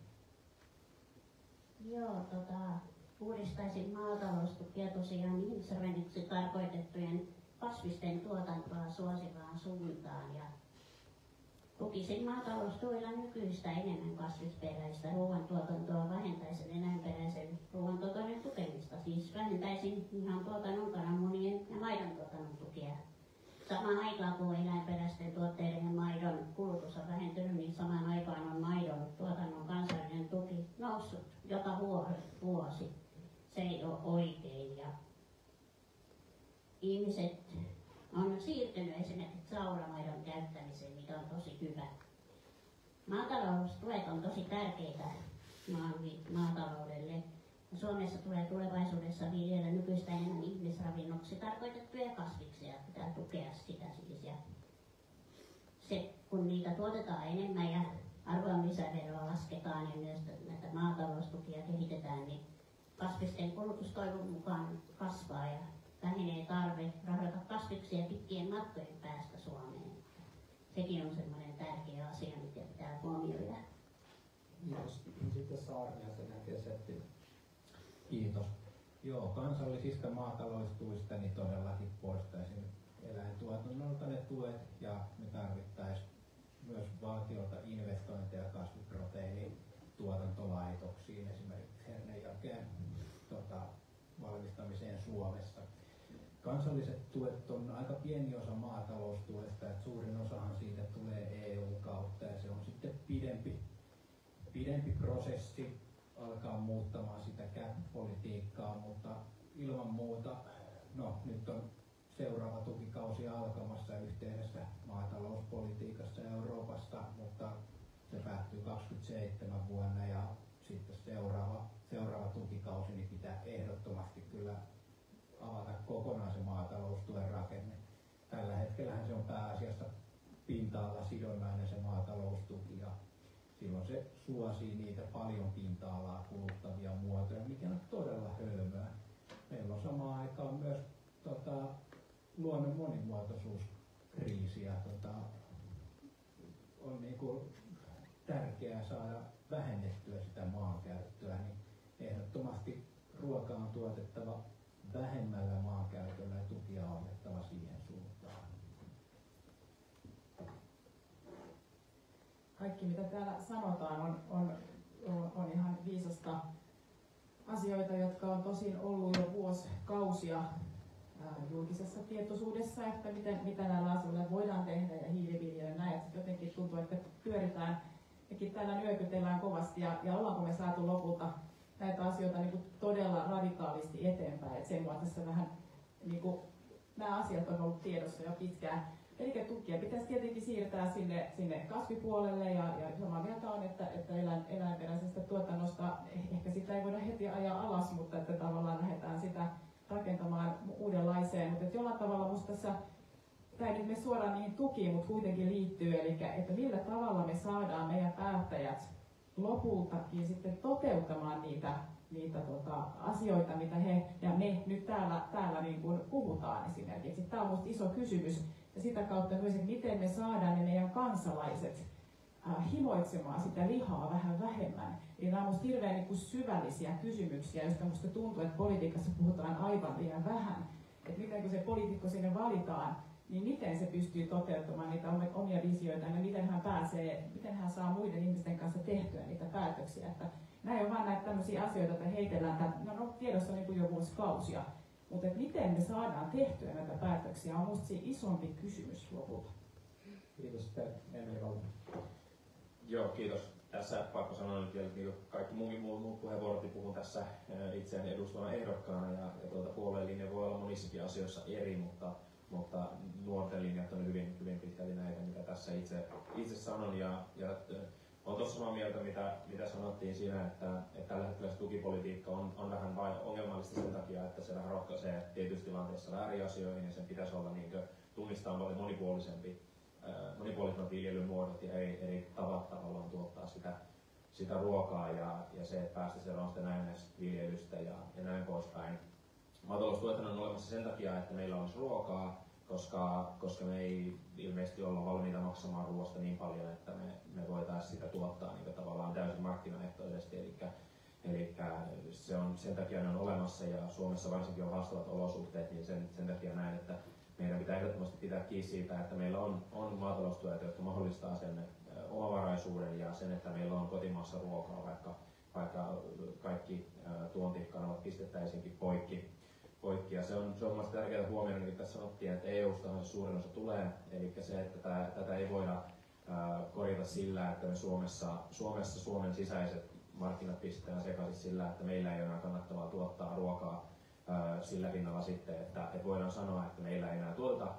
Joo, uudistaisin maataloustukia tosiaan ihmisravinnoksi tarkoitettujen kasvisten tuotantoa suosivaan suuntaan ja tukisin maataloustuilla nykyistä enemmän kasvisperäistä ruoantuotantoa, vähentäisin eläinperäisen ruoantuotannon tukemista, siis vähentäisin ihan tuotannon, kananmunien ja maidon tuotannon tukia. Samaan aikaan kun eläinperäisten tuotteiden ja maidon kulutus on vähentynyt, niin samaan aikaan on maidon tuotannon kansallinen tuki noussut joka vuosi. Se ei ole oikein ja ihmiset on siirtynyt esimerkiksi sauramaidon käyttämiseen, mikä on tosi hyvä. Maataloustuet on tosi tärkeitä maataloudelle. Suomessa tulee tulevaisuudessa viljellä nykyistä enemmän ihmisravinnoksi tarkoitettuja kasviksia, pitää tukea sitä siis. Ja kun niitä tuotetaan enemmän ja arvonlisäveroa lasketaan ja myös näitä maataloustukia kehitetään, niin kasvisten kulutus toivon mukaan kasvaa ja vähenee tarve rahdata kasviksia pitkien matkojen päästä Suomeen. Sekin on semmoinen tärkeä asia, mikä pitää huomioida. Kiitos. Sitten Saarnia sen näkee settiin. Kiitos. Joo, kansallisista maataloustuista niin todellakin poistaisin eläintuotannolta ne tuet ja me tarvittaisiin myös valtiolta investointeja kasviproteiinituotantolaitoksiin, esimerkiksi hernejakeen valmistamiseen Suomessa. Kansalliset tuet on aika pieni osa maataloustuesta, että suurin osahan siitä tulee EU:n kautta ja se on sitten pidempi prosessi alkaa muuttamaan sitä CAP-politiikkaa, mutta ilman muuta, no nyt on seuraava tukikausi alkamassa yhteisessä maatalouspolitiikassa Euroopassa, mutta se päättyy 27 vuonna ja sitten seuraava tukikausi niin pitää ehdottomasti kyllä avata kokonaan se maataloustuen rakenne. Tällä hetkellähän se on pääasiassa pinta-ala sidonnainen se maataloustuki ja silloin se suosii niitä paljon pinta-alaa kuluttavia muotoja, mikä on todella hölmöä. Meillä on samaan aikaan myös luonnon monimuotoisuuskriisi ja on niinku tärkeää saada vähennettyä sitä maankäyttöä, niin ehdottomasti ruoka on tuotettava vähemmällä maankäytöllä ja tukia on annettava siihen suuntaan. Kaikki mitä täällä sanotaan on ihan viisasta asioita, jotka on tosin ollut jo vuosikausia julkisessa tietoisuudessa, että mitä näillä asioilla voidaan tehdä ja hiiliviljelyä näin, että jotenkin tuntuu, että pyöritään mekin täällä nyökytellään kovasti ja ollaanko me saatu lopulta näitä asioita niin kuin todella radikaalisti eteenpäin, että sen vuotta tässä vähän niin kuin, nämä asiat on ollut tiedossa jo pitkään. Eli tukia pitäisi tietenkin siirtää sinne kasvipuolelle ja samaa mieltä on, että eläinperäisestä tuotannosta ehkä sitä ei voida heti ajaa alas, mutta että tavallaan lähdetään sitä rakentamaan uudenlaiseen. Mutta jollain tavalla minusta tässä, tämä ei nyt mene suoraan niihin tukiin, mutta kuitenkin liittyy, eli että millä tavalla me saadaan meidän päättäjät lopultakin sitten toteuttamaan niitä asioita, mitä he ja me nyt täällä niin kuin puhutaan esimerkiksi. Tämä on minusta iso kysymys ja sitä kautta myös, että miten me saadaan ne meidän kansalaiset himoitsemaan sitä lihaa vähän vähemmän. Eli nämä on minusta hirveän niin kuin syvällisiä kysymyksiä, joista minusta tuntuu, että politiikassa puhutaan aivan liian vähän. Että miten kun se poliitikko sinne valitaan, niin miten se pystyy toteuttamaan niitä omia visioita ja miten hän saa muiden ihmisten kanssa tehtyä niitä päätöksiä. Että nämä ei ole vain näitä tämmöisiä asioita, että heitellään, no tiedossa niin kuin jo vuosikausia, mutta miten me saadaan tehtyä näitä päätöksiä on minusta se isompi kysymys lopulta. Kiitos, Emeli Valtonen. Joo, kiitos. Tässä pakko sanoa nyt vielä, että kaikki muut puheenvuorot, niin puhun tässä itseäni edustavana ehdokkaana ja puolueen linja voi olla monissakin asioissa eri, mutta nuorten linjat on hyvin pitkälti näitä, mitä tässä itse sanon. Ja olen tuossa samaa mieltä, mitä sanottiin siinä, että tällä hetkellä se tukipolitiikka on vähän vain ongelmallista sen takia, että se vähän rohkaisee tietyissä tilanteissa väärin asioihin ja sen pitäisi olla tunnistaa paljon monipuolisemmat viljelyn muodot ja eri tavat tavallaan tuottaa sitä ruokaa ja se, että päästä eroon sitä näennäisviljelystä ja näin poispäin. Maataloustuet on olemassa sen takia, että meillä olisi ruokaa, koska me ei ilmeisesti olla valmiita maksamaan ruoasta niin paljon, että me voitaisiin sitä tuottaa niin tavallaan täysin markkinaehtoisesti. Eli se on, sen takia ne on olemassa ja Suomessa varsinkin on haastavat olosuhteet, niin sen takia näen, että meidän pitää ehdottomasti pitää kiinni siitä, että meillä on maataloustuet, jotka mahdollistaa sen omavaraisuuden ja sen, että meillä on kotimaassa ruokaa, vaikka kaikki tuontikanavat pistettäisiinkin poikki. Ja se on mielestäni tärkeää huomioida, niin kuin tässä sanottiin, että EU-stahan se suurin osa tulee, eli se, että tätä ei voida korjata sillä, että me Suomen sisäiset markkinat pistetään sekaisin sillä, että meillä ei ole enää kannattavaa tuottaa ruokaa sillä hinnalla sitten, että voidaan sanoa, että meillä ei enää tuoteta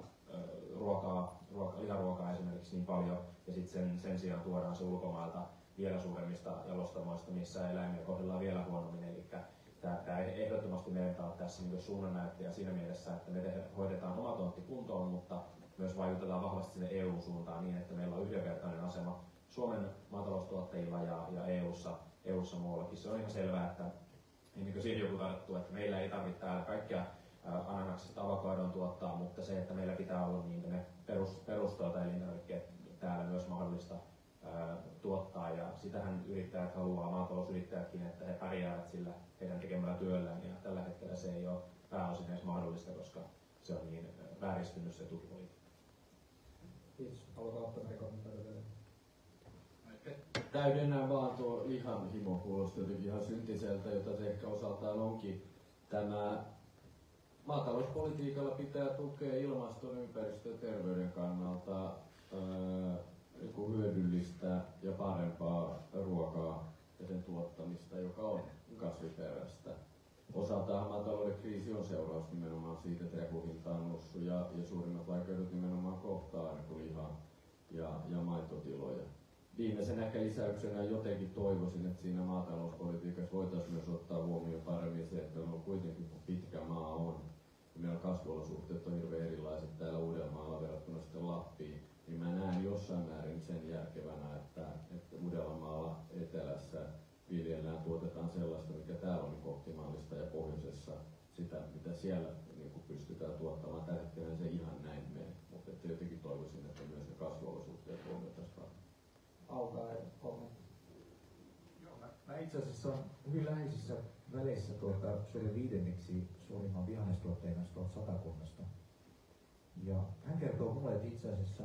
liharuokaa esimerkiksi niin paljon, ja sitten sen sijaan tuodaan se ulkomailta vielä suuremmista jalostamoista, missä eläimiä kohdellaan vielä huonommin. Eli tämä ehdottomasti meidän pitää tässä niin suunnannäyttäjä siinä mielessä, että me hoidetaan oma tontti kuntoon, mutta myös vaikutetaan vahvasti sinne EU-suuntaan niin, että meillä on yhdenvertainen asema Suomen maataloustuottajilla ja EU-ssa muuallakin. Se on ihan selvää, että niin kuin siinä joku tarttuu, että meillä ei tarvitse täällä kaikkea ananaksista avokadon tuottaa, mutta se, että meillä pitää olla niin ne elintarvikkeet täällä myös mahdollista tuottaa, ja sitähän yrittäjät haluaa, maatalousyrittäjätkin, että he pärjäävät sillä heidän tekemällä työllään, ja tällä hetkellä se ei ole pääosin edes mahdollista, koska se on niin vääristynyt se tukipolitiikka. Kiitos. Haluatko ottaa kommentoida vielä? Täydennään vaan tuo lihan himo kuulosti jotenkin ihan syntiseltä, jota se ehkä osaltaan onkin. Tämä maatalouspolitiikalla pitää tukea ilmaston, ympäristön ja terveyden kannalta hyödyllistä ja parempaa ruokaa ja sen tuottamista, joka on kasviperäistä. osaltaan maatalouden kriisi on seuraus nimenomaan siitä, että rehuhinta on noussut ja suurimmat vaikeudet nimenomaan kohtaa liha ja maitotiloja. Viimeisen ehkä lisäyksenä jotenkin toivoisin, että siinä maatalouspolitiikassa voitaisiin myös ottaa huomioon paremmin se, että on kuitenkin kun pitkä maa on, ja meillä kasvuolosuhteet on hirveän erilaiset täällä Uudellamaalla verrattuna sitten Lappiin, niin mä näen jossain määrin sen järkevänä, että Uudellamaalla etelässä viljellään, tuotetaan sellaista, mikä täällä on optimaalista ja pohjoisessa sitä, mitä siellä niin pystytään tuottamaan. Tällä hetkellä se ihan näin mene, mutta jotenkin toivoisin, että myös ne kasvuolosuhteet huomioitaisiin. Alkaa kommentti. Joo, mä itse asiassa on hyvin läheisissä väleissä Suomen 5. suurimman vihannestuotteen kanssa tuolta Satakunnasta. Ja hän kertoo mulle, että itse asiassa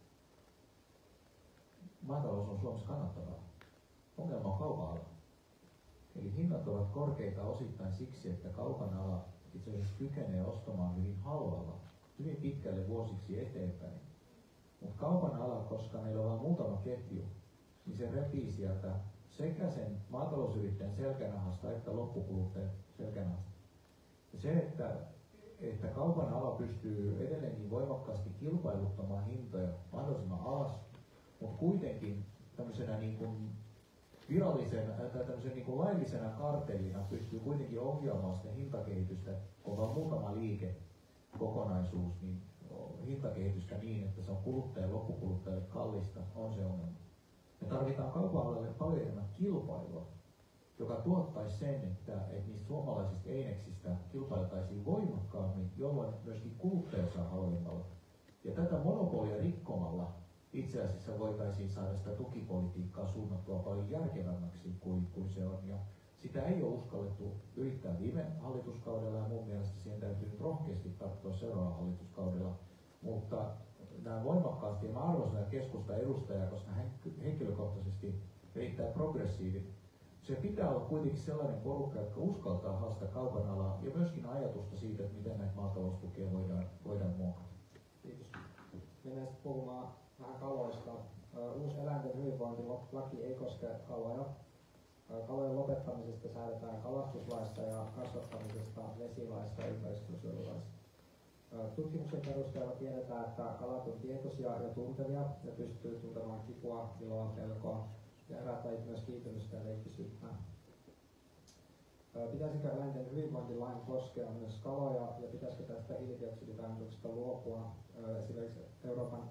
maatalous on Suomessa kannattavaa. Ongelma on kaupan ala. Eli hinnat ovat korkeita osittain siksi, että kaupan ala itse asiassa kykenee ostamaan hyvin halvalla, hyvin pitkälle vuosiksi eteenpäin. Mutta kaupan ala, koska meillä on vain muutama ketju, niin se repii sieltä sekä sen maatalousyrittäjän selkänahasta että loppukuluttajan selkänahasta. Ja se, että kaupan ala pystyy edelleenkin voimakkaasti kilpailuttamaan hintoja mahdollisimman alas, mutta kuitenkin tämmöisenä niin kuin virallisena tai tämmöisen niin kuin laillisena kartellina pystyy kuitenkin ohjaamaan sitä hintakehitystä, kun on muutama liikekokonaisuus, niin hintakehitystä niin, että se on kuluttajan loppukuluttajalle kallista, on se ongelma. Me tarvitaan kaupan alalle paljon enemmän kilpailua, joka tuottaisi sen, että niistä suomalaisista eineksistä kilpailtaisiin voimakkaammin, jolloin myöskin kuluttaja saa halvemmalla. Ja tätä monopolia rikkomalla itse asiassa voitaisiin saada sitä tukipolitiikkaa suunnattua paljon järkevämmäksi kuin se on. Ja sitä ei ole uskallettu yrittää viime hallituskaudella ja mun mielestä siihen täytyy nyt rohkeasti tarttua seuraavalla hallituskaudella. Mutta näen voimakkaasti, ja mä arvostan keskustan edustajaa, koska hän henkilökohtaisesti riittää progressiivinen. Se pitää olla kuitenkin sellainen porukka, joka uskaltaa haastaa kaupan alaa ja myöskin ajatusta siitä, että miten näitä maataloustukia voidaan muokata. Kiitos. Mennään sitten puhumaan vähän kaloista. Uusi eläinten hyvinvointilaki ei koske kaloja. Kalojen lopettamisesta säädetään kalastuslaissa ja kasvattamisesta vesilaissa ja ympäristönsuojelulaissa. Tutkimuksen perusteella tiedetään, että kalat on tietoisia ja tuntevia ja pystyy tuntemaan kipua, iloa, pelkoa ja herättää myös kiitymystä ja leikkisyyttä. Pitäisikö eläinten hyvinvointilain koskea myös kaloja ja pitäisikö tästä hiilidioksidipäätöksestä luopua? Esimerkiksi Euroopan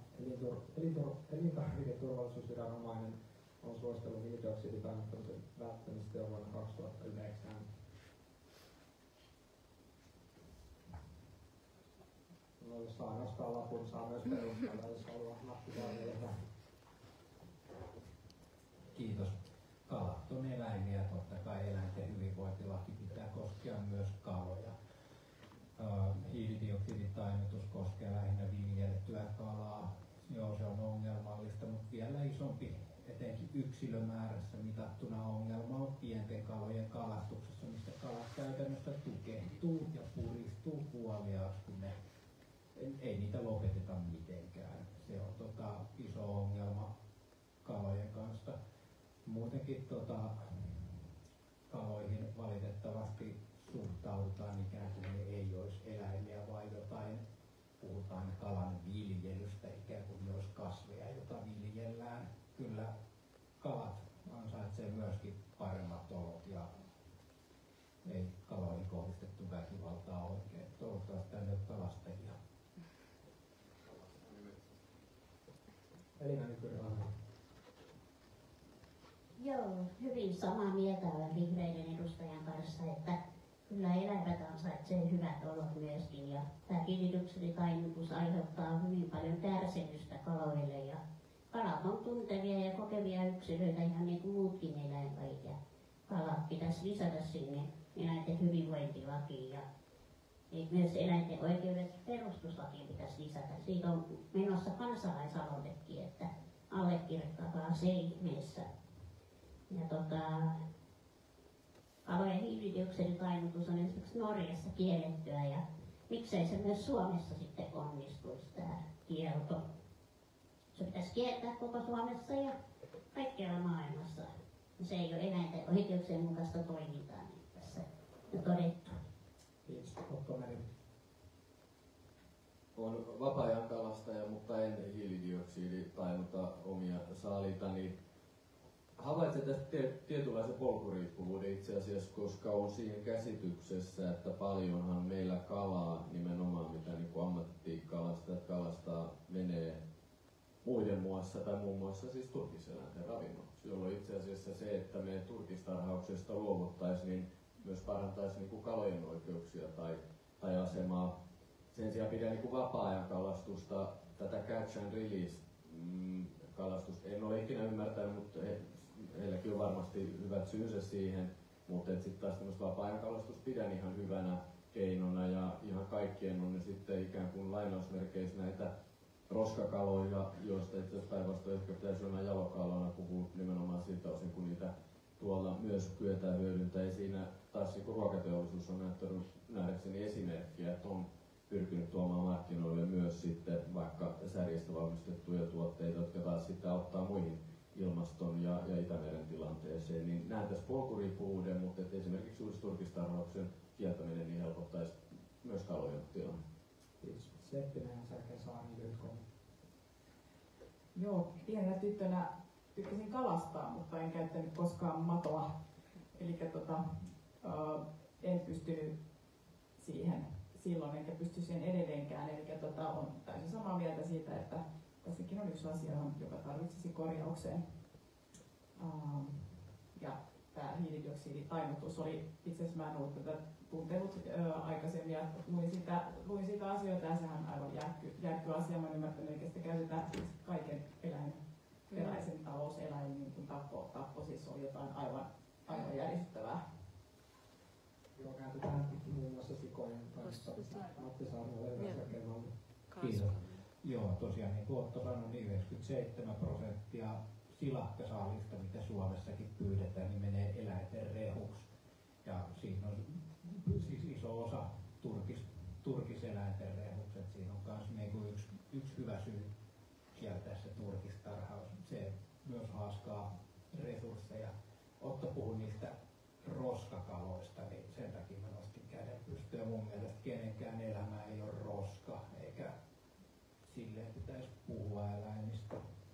elintarviketurvallisuusviranomainen on suositellut hiilidioksidipäätöksen välttämistä jo vuonna 2009. No, jos saa nostaa lapun, saa myös perustella, jos haluaa nappivaalia. Kiitos. Kalat on eläimiä, totta kai eläinten hyvinvointilaki pitää koskea myös kaloja. Hiilidioksiditaimitus koskee lähinnä viljeltyä kalaa. Joo, se on ongelmallista, mutta vielä isompi, etenkin yksilömäärässä mitattuna ongelma on pienten kalojen kalastuksessa, missä kalat käytännössä tukehtuu ja puristuu kuoliaaksi, kun ei niitä lopeteta mitenkään. Se on iso ongelma kalojen kanssa. Muutenkin kaloihin valitettavasti suhtaudutaan ikään kuin ne ei olisi eläimiä, vaan jotain, puhutaan kalan viljelystä, ikään kuin ne olisi kasveja, jota viljellään. Kyllä kalat ansaitsee myöskin paremmat olot ja ei kaloihin kohdistettu väkivaltaa oikein. Toivottavasti tänne on kalastajia. Elina Nykyrilainen. Joo, hyvin samaa mieltä olen vihreiden edustajan kanssa, että kyllä eläimet ansaitsee hyvät olot myöskin. Ja tämä hiilidioksiditaimitus aiheuttaa hyvin paljon kärsimystä kaloille. Ja kalat on tuntevia ja kokevia yksilöitä ihan niin kuin muutkin eläinlajit. Ja kalat pitäisi lisätä sinne eläinten hyvinvointilakiin. Ja myös eläinten oikeudet perustuslakiin pitäisi lisätä. Siitä on menossa kansalaisaloitekin, että allekirjoittakaa se ihmeessä. Ja kalojen hiilidioksiditaimitus on esimerkiksi Norjassa kiellettyä ja miksei se myös Suomessa sitten onnistuisi tämä kielto. Se pitäisi kieltää koko Suomessa ja kaikkialla maailmassa. Se ei ole eläinten oikeuksien mukaista toimintaa, niin tässä ja todettu. Kiitos, Otto Meri. Olen vapaa-ajan kalastaja, mutta en hiilidioksiditainuta omia saaliitani. Havaitsen tästä tietynlaisen polkuriippuvuuden itse asiassa, koska on siihen käsityksessä, että paljonhan meillä kalaa nimenomaan, mitä niin kuin ammattikalastajat kalastaa, menee muiden muassa tai muun muassa siis turkiseläinten ravinnoksi, jolloin itse asiassa se, että me turkistarhauksesta luovuttaisiin, niin myös parantaisi niin kuin kalojen oikeuksia tai asemaa. Sen sijaan pidän niin kuin vapaa-ajan kalastusta, tätä catch and release kalastusta, en ole ikinä ymmärtänyt, mutta heilläkin on varmasti hyvät syynsä siihen, mutta sitten taas tämmöistä vapaa-ajan kalastusta pidän ihan hyvänä keinona ja ihan kaikkien on ne sitten ikään kuin lainausmerkeissä näitä roskakaloja, joista itse asiassa päinvastoin ehkä pitäisi jonain jalokaloina puhua nimenomaan siltä osin, kun niitä tuolla myös kyetään hyödyntämään. Siinä taas niin ruokateollisuus on nähdäkseni esimerkkiä, että on pyrkinyt tuomaan markkinoille myös sitten vaikka särjestä valmistettuja tuotteita, jotka taas sitten auttaa muihin ilmaston ja Itämeren tilanteeseen. Niin näen tässä polkuriippuvuuden, mutta että esimerkiksi uusi turkistarhauksen kieltäminen niin helpottaisi myös kalojen tilanne. Kiitos. Seppinen ja Särkeen Saari, lyhyt kommentti. Joo, pienenä tyttönä tykkäsin kalastaa, mutta en käyttänyt koskaan matoa. Eli en pystynyt siihen silloin, enkä pysty siihen edelleenkään. Eli on täysin samaa mieltä siitä, että tässäkin on yksi asia, joka tarvitsisi korjaukseen. Ja tämä hiilidioksiditainnutus oli, itse asiassa mä en ollut tätä tuntenut aikaisemmin ja luin siitä asioita ja sehän on aivan järkky asia. Mä en ymmärtänyt, eikä sitä käytetään kaiken eläinperäisen talouseläin niin tappo siis oli jotain aivan järisyttävää. Joo, käytetään muun muassa sikojen kanssa. Matti Saarinen leveässä kerralla. Kiitos. Joo, tosiaan niin kuin Otto sanoi, niin 97% silakkasaalista, mitä Suomessakin pyydetään, niin menee eläinten rehuksi. Ja siinä on siis iso osa turkiseläinten rehuksi. Siinä on myös niin yksi hyvä syy kieltää se turkistarhaus. Se myös haaskaa resursseja. Otto puhui niistä roskakaloista, niin sen takia mä nostin käden pystyyn. Mun mielestä kenenkään elämä ei ole roska, eikä silleen pitäisi puhua eläimistä.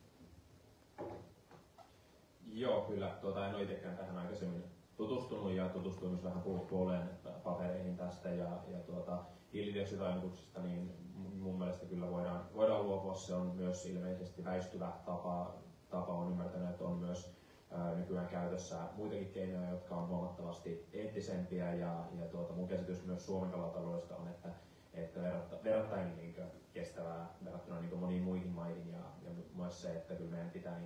Joo, kyllä. En ole itsekään tähän aikaisemmin tutustunut ja tutustuin myös vähän puoleen papereihin tästä ja hiilidioksiditainnutuksesta, niin mun mielestä kyllä voidaan luopua. Se on myös ilmeisesti väistyvä tapa. On ymmärtänyt, että on myös nykyään käytössä muitakin keinoja, jotka on huomattavasti eettisempiä ja mun käsitys myös Suomen kalataloudesta on, että verrattain niin kestävää verrattuna niin moniin muihin maihin ja myös se, että kyllä meidän pitää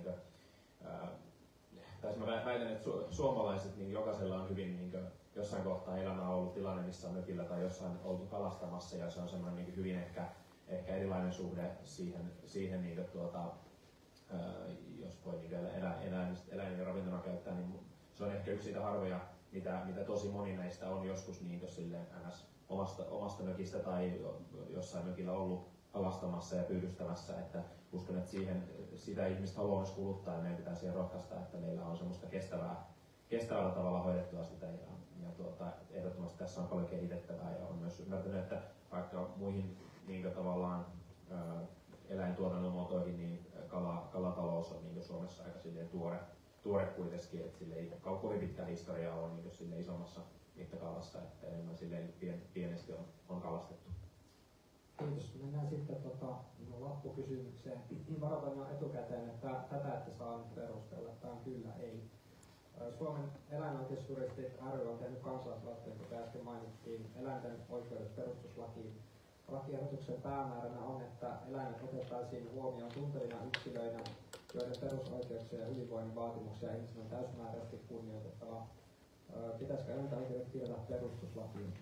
tai mä väitän, että suomalaiset niin jokaisella on hyvin niin jossain kohtaa elämää ollut tilanne, missä on mökillä tai jossain oltu kalastamassa ja se on semmoinen niin hyvin ehkä erilainen suhde siihen niin jos voi niin eläinen ravintona käyttää, niin se on ehkä yksi siitä harvoja, mitä tosi moni näistä on joskus niin silleen omasta mökistä tai jossain mökillä ollut kalastamassa ja pyydystämässä, että uskon, että sitä ihmistä haluaa myös kuluttaa ja meidän pitää siihen rohkaista, että meillä on semmoista kestävällä tavalla hoidettua sitä ja ehdottomasti tässä on paljon kehitettävää ja on myös ymmärtänyt, että vaikka muihin niin tavallaan eläintuotannon muotoihin, niin kalatalous on niin Suomessa aika silleen tuore kuitenkin, että sille ei kovin pitkä historia on niin sille isommassa mittakaavassa, että enemmän silleen pienesti on kalastettu. Kiitos. Mennään sitten loppukysymykseen. Varoitan jo etukäteen, että tätä ette saa nyt perustella. Tämä on kyllä ei. Suomen eläinoikeusjuristit ry on tehnyt kansalaisaloitteen, kuten äsken mainittiin, eläinten oikeudet perustuslakiin. Lakiehdotuksen päämääränä on, että eläimet otettaisiin huomioon tuntevina yksilöinä, joiden perusoikeuksia ja hyvinvoinnin vaatimuksia ihmisen on täysimääräisesti kunnioitettava. Pitäisikö eläinten kirjata perustuslakiin?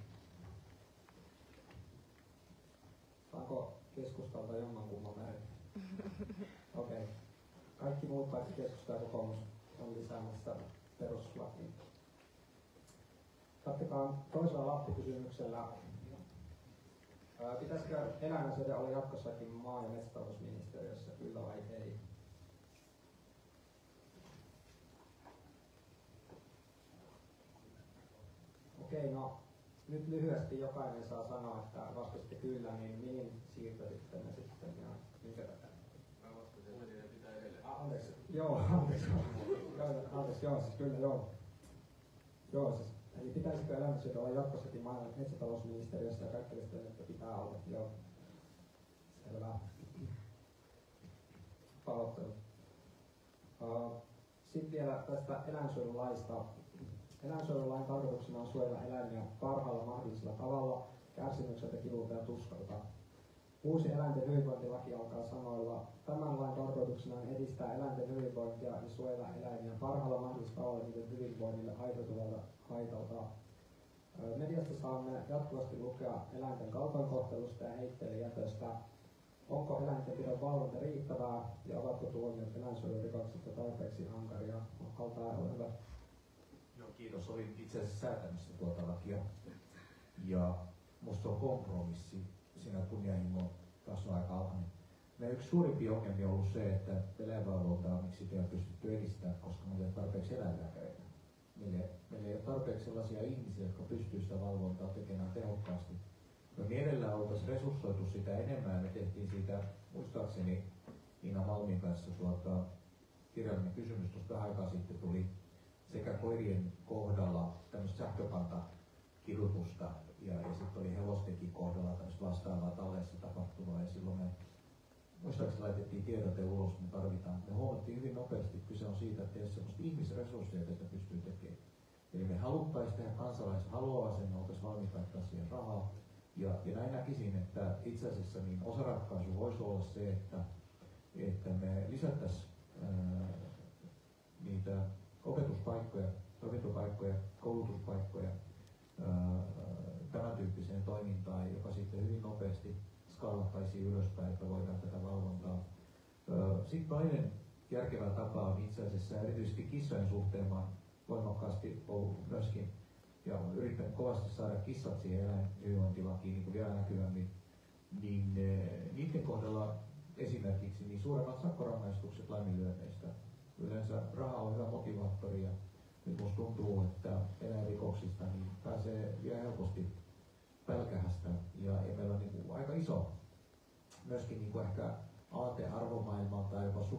Saanko keskustalta jommankumman värin? Okei. Kaikki muut paitsi keskusta ja kokoomus on lisäämässä perustuslakiin. Jatketaan toisella lappikysymyksellä. Pitäisikö eläinasioiden olla jatkossakin maa- ja metsätalousministeriössä, kyllä vai ei? Okei. Okei, no nyt lyhyesti jokainen saa sanoa, että vastasitte kyllä, niin mihin siirtäisitte ne sitten ja minkä tätä? Mä vastasin, että niiden pitää edelleen. Anteeksi, siis kyllä joo. Joo, siis, eli pitäisikö eläinsuojelu olla jatkossakin maa- ja metsätalousministeriössä ja kaikki sitten, että pitää olla, joo. Selvä. Pahoittelu. Sitten vielä tästä eläinsuojelulaista. Eläinsuojelulain tarkoituksena on suojella eläimiä parhaalla mahdollisella tavalla kärsimykseltä, kivulta ja tuskalta. Uusi eläinten hyvinvointilaki alkaa sanoilla: tämän lain tarkoituksena on edistää eläinten hyvinvointia ja suojella eläimiä parhaalla mahdollisella tavalla niiden hyvinvoinnille aiheutuvalta haitalta. Mediasta saamme jatkuvasti lukea eläinten kaltoinkohtelusta ja heitteillejätöstä. Onko eläintenpidon valvonta riittävää ja ovatko tuomiot eläinsuojelurikoksista tarpeeksi ankaria? Altaa, ole hyvä. Joo, kiitos. Olin itse asiassa säätämässä tuota lakia. Ja musta se on kompromissi. Siinä kunnianhimon taso aika alhainen. Meidän yksi suurimpia ongelmia on ollut se, että eläinvalvontaa miksi sitä ei ole pystytty edistämään, koska meillä ei ole tarpeeksi eläinlääkäreitä. Meillä ei ole tarpeeksi sellaisia ihmisiä, jotka pystyvät sitä valvontaa tekemään tehokkaasti. No mielellään oltaisiin resurssoitu sitä enemmän. Me tehtiin siitä, muistaakseni Niina Malmin kanssa kirjallinen kysymys tuosta vähän aikaa sitten tuli sekä koirien kohdalla tämmöistä sähköpantakidutusta ja sitten oli hevostenkin kohdalla tämmöistä vastaavaa talleissa tapahtuvaa ja silloin me muistaakseni laitettiin tiedote ulos, me tarvitaan. Me huomattiin hyvin nopeasti, että kyse on siitä, että ei ole semmoista ihmisresursseja, joita pystyy tekemään. Eli me haluttaisiin tehdä kansalaiset haluaa sen, me oltaisiin valmiita laittaa siihen rahaa. Ja näin näkisin, että itse asiassa niin osaratkaisu voisi olla se, että me lisättäisiin niitä opetuspaikkoja, opintopaikkoja, koulutuspaikkoja tämän tyyppiseen toimintaan, joka sitten hyvin nopeasti skaalattaisiin ylöspäin, että voidaan tätä valvontaa. Sitten toinen järkevä tapa on itse asiassa erityisesti kissojen suhteen mä voimakkaasti ollut myöskin ja olen yrittänyt kovasti saada kissat siihen eläinhyvinvointilakiin niin vielä näkyvämmin, niin niiden kohdalla esimerkiksi niin suuremmat sakkorangaistukset laiminlyönneistä. Yleensä raha on hyvä motivaattori ja nyt musta tuntuu, että eläinrikoksista niin pääsee vielä helposti pälkähästä ja meillä on niin aika iso myöskin niin ehkä aate-arvomaailmalta tai jopa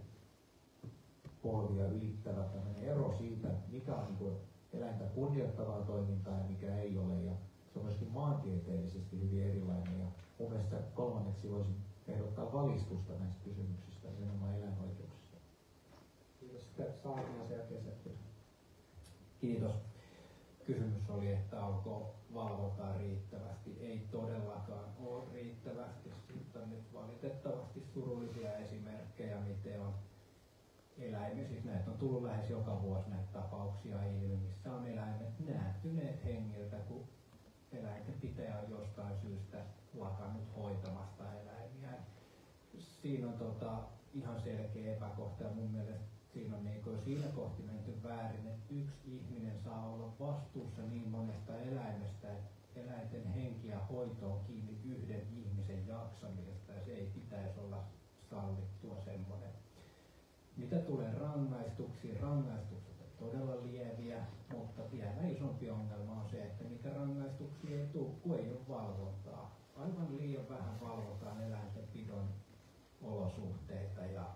sukupolvia ylittävä ero siitä, mikä on niin eläintä kunnioittavaa toimintaa ja mikä ei ole. Ja se on myöskin maantieteellisesti hyvin erilainen. Ja mun mielestä kolmanneksi voisin ehdottaa valistusta näistä kysymyksistä, nimenomaan eläinoikeuksista. Kiitos. Sitten Saarinen sen jälkeen Seppilä. Kiitos. Kysymys oli, että onko valvontaa riittävästi. Ei todellakaan ole riittävästi. Sitten on nyt valitettavasti surullisia esimerkkejä, miten on eläimiä. Siis näitä on tullut lähes joka vuosi näitä tapauksia ilmi, missä on eläimet näätyneet hengiltä, kun eläinten pitäjä on jostain syystä lakannut hoitamasta eläimiä. Siinä on ihan selkeä epäkohta ja mun mielestä siinä on siinä kohti menty väärin, että yksi ihminen saa olla vastuussa niin monesta eläimestä, että eläinten henki ja hoito on kiinni yhden ihmisen jaksamisesta ja se ei pitäisi olla sallittua semmoinen. Mitä tulee rangaistuksiin, rangaistukset on todella lieviä, mutta vielä isompi ongelma on se, että niitä rangaistuksia ei tule, kun ei ole valvontaa. Aivan liian vähän valvotaan eläintenpidon olosuhteita ja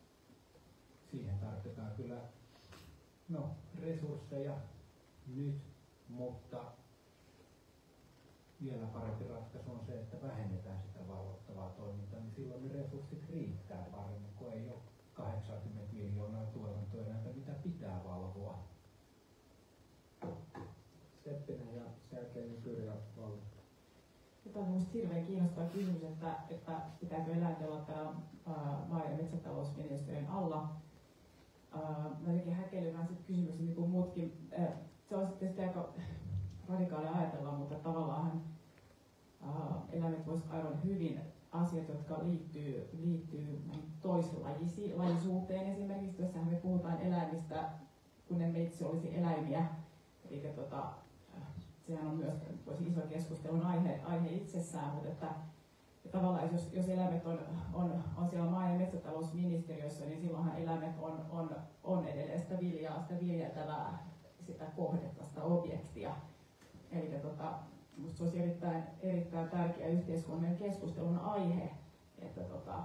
siihen tarvitaan kyllä resursseja nyt, mutta vielä parempi ratkaisu on se, että vähennetään sitä valvottavaa toimintaa, niin silloin ne resurssit riittää paremmin, kun ei ole 80 miljoonaa tuotantoeläintä, mitä pitää valvoa. Seppinen ja sen jälkeen Kyrjä valvonta. Tämä on minusta hirveän kiinnostava kysymys, että pitääkö eläinten olla täällä maa- ja metsätalousministeriön alla. Mä jotenkin häkeilyn vähän sit kysymyksen niin kuin muutkin. Se on sitten aika radikaalia ajatella, mutta tavallaan eläimet voisivat aivan hyvin asiat, jotka liittyy toislajisuuteen esimerkiksi. Tässähän me puhutaan eläimistä, kun emme itse olisi eläimiä. Eli sehän on myös iso keskustelun aihe itsessään, mutta että tavallaan jos eläimet on siellä maa- ja metsätalousministeriössä, niin silloinhan eläimet on edelleen sitä viljaa, sitä viljeltävää, sitä kohdetta, sitä objektia. Minusta se olisi erittäin tärkeä yhteiskunnan keskustelun aihe, että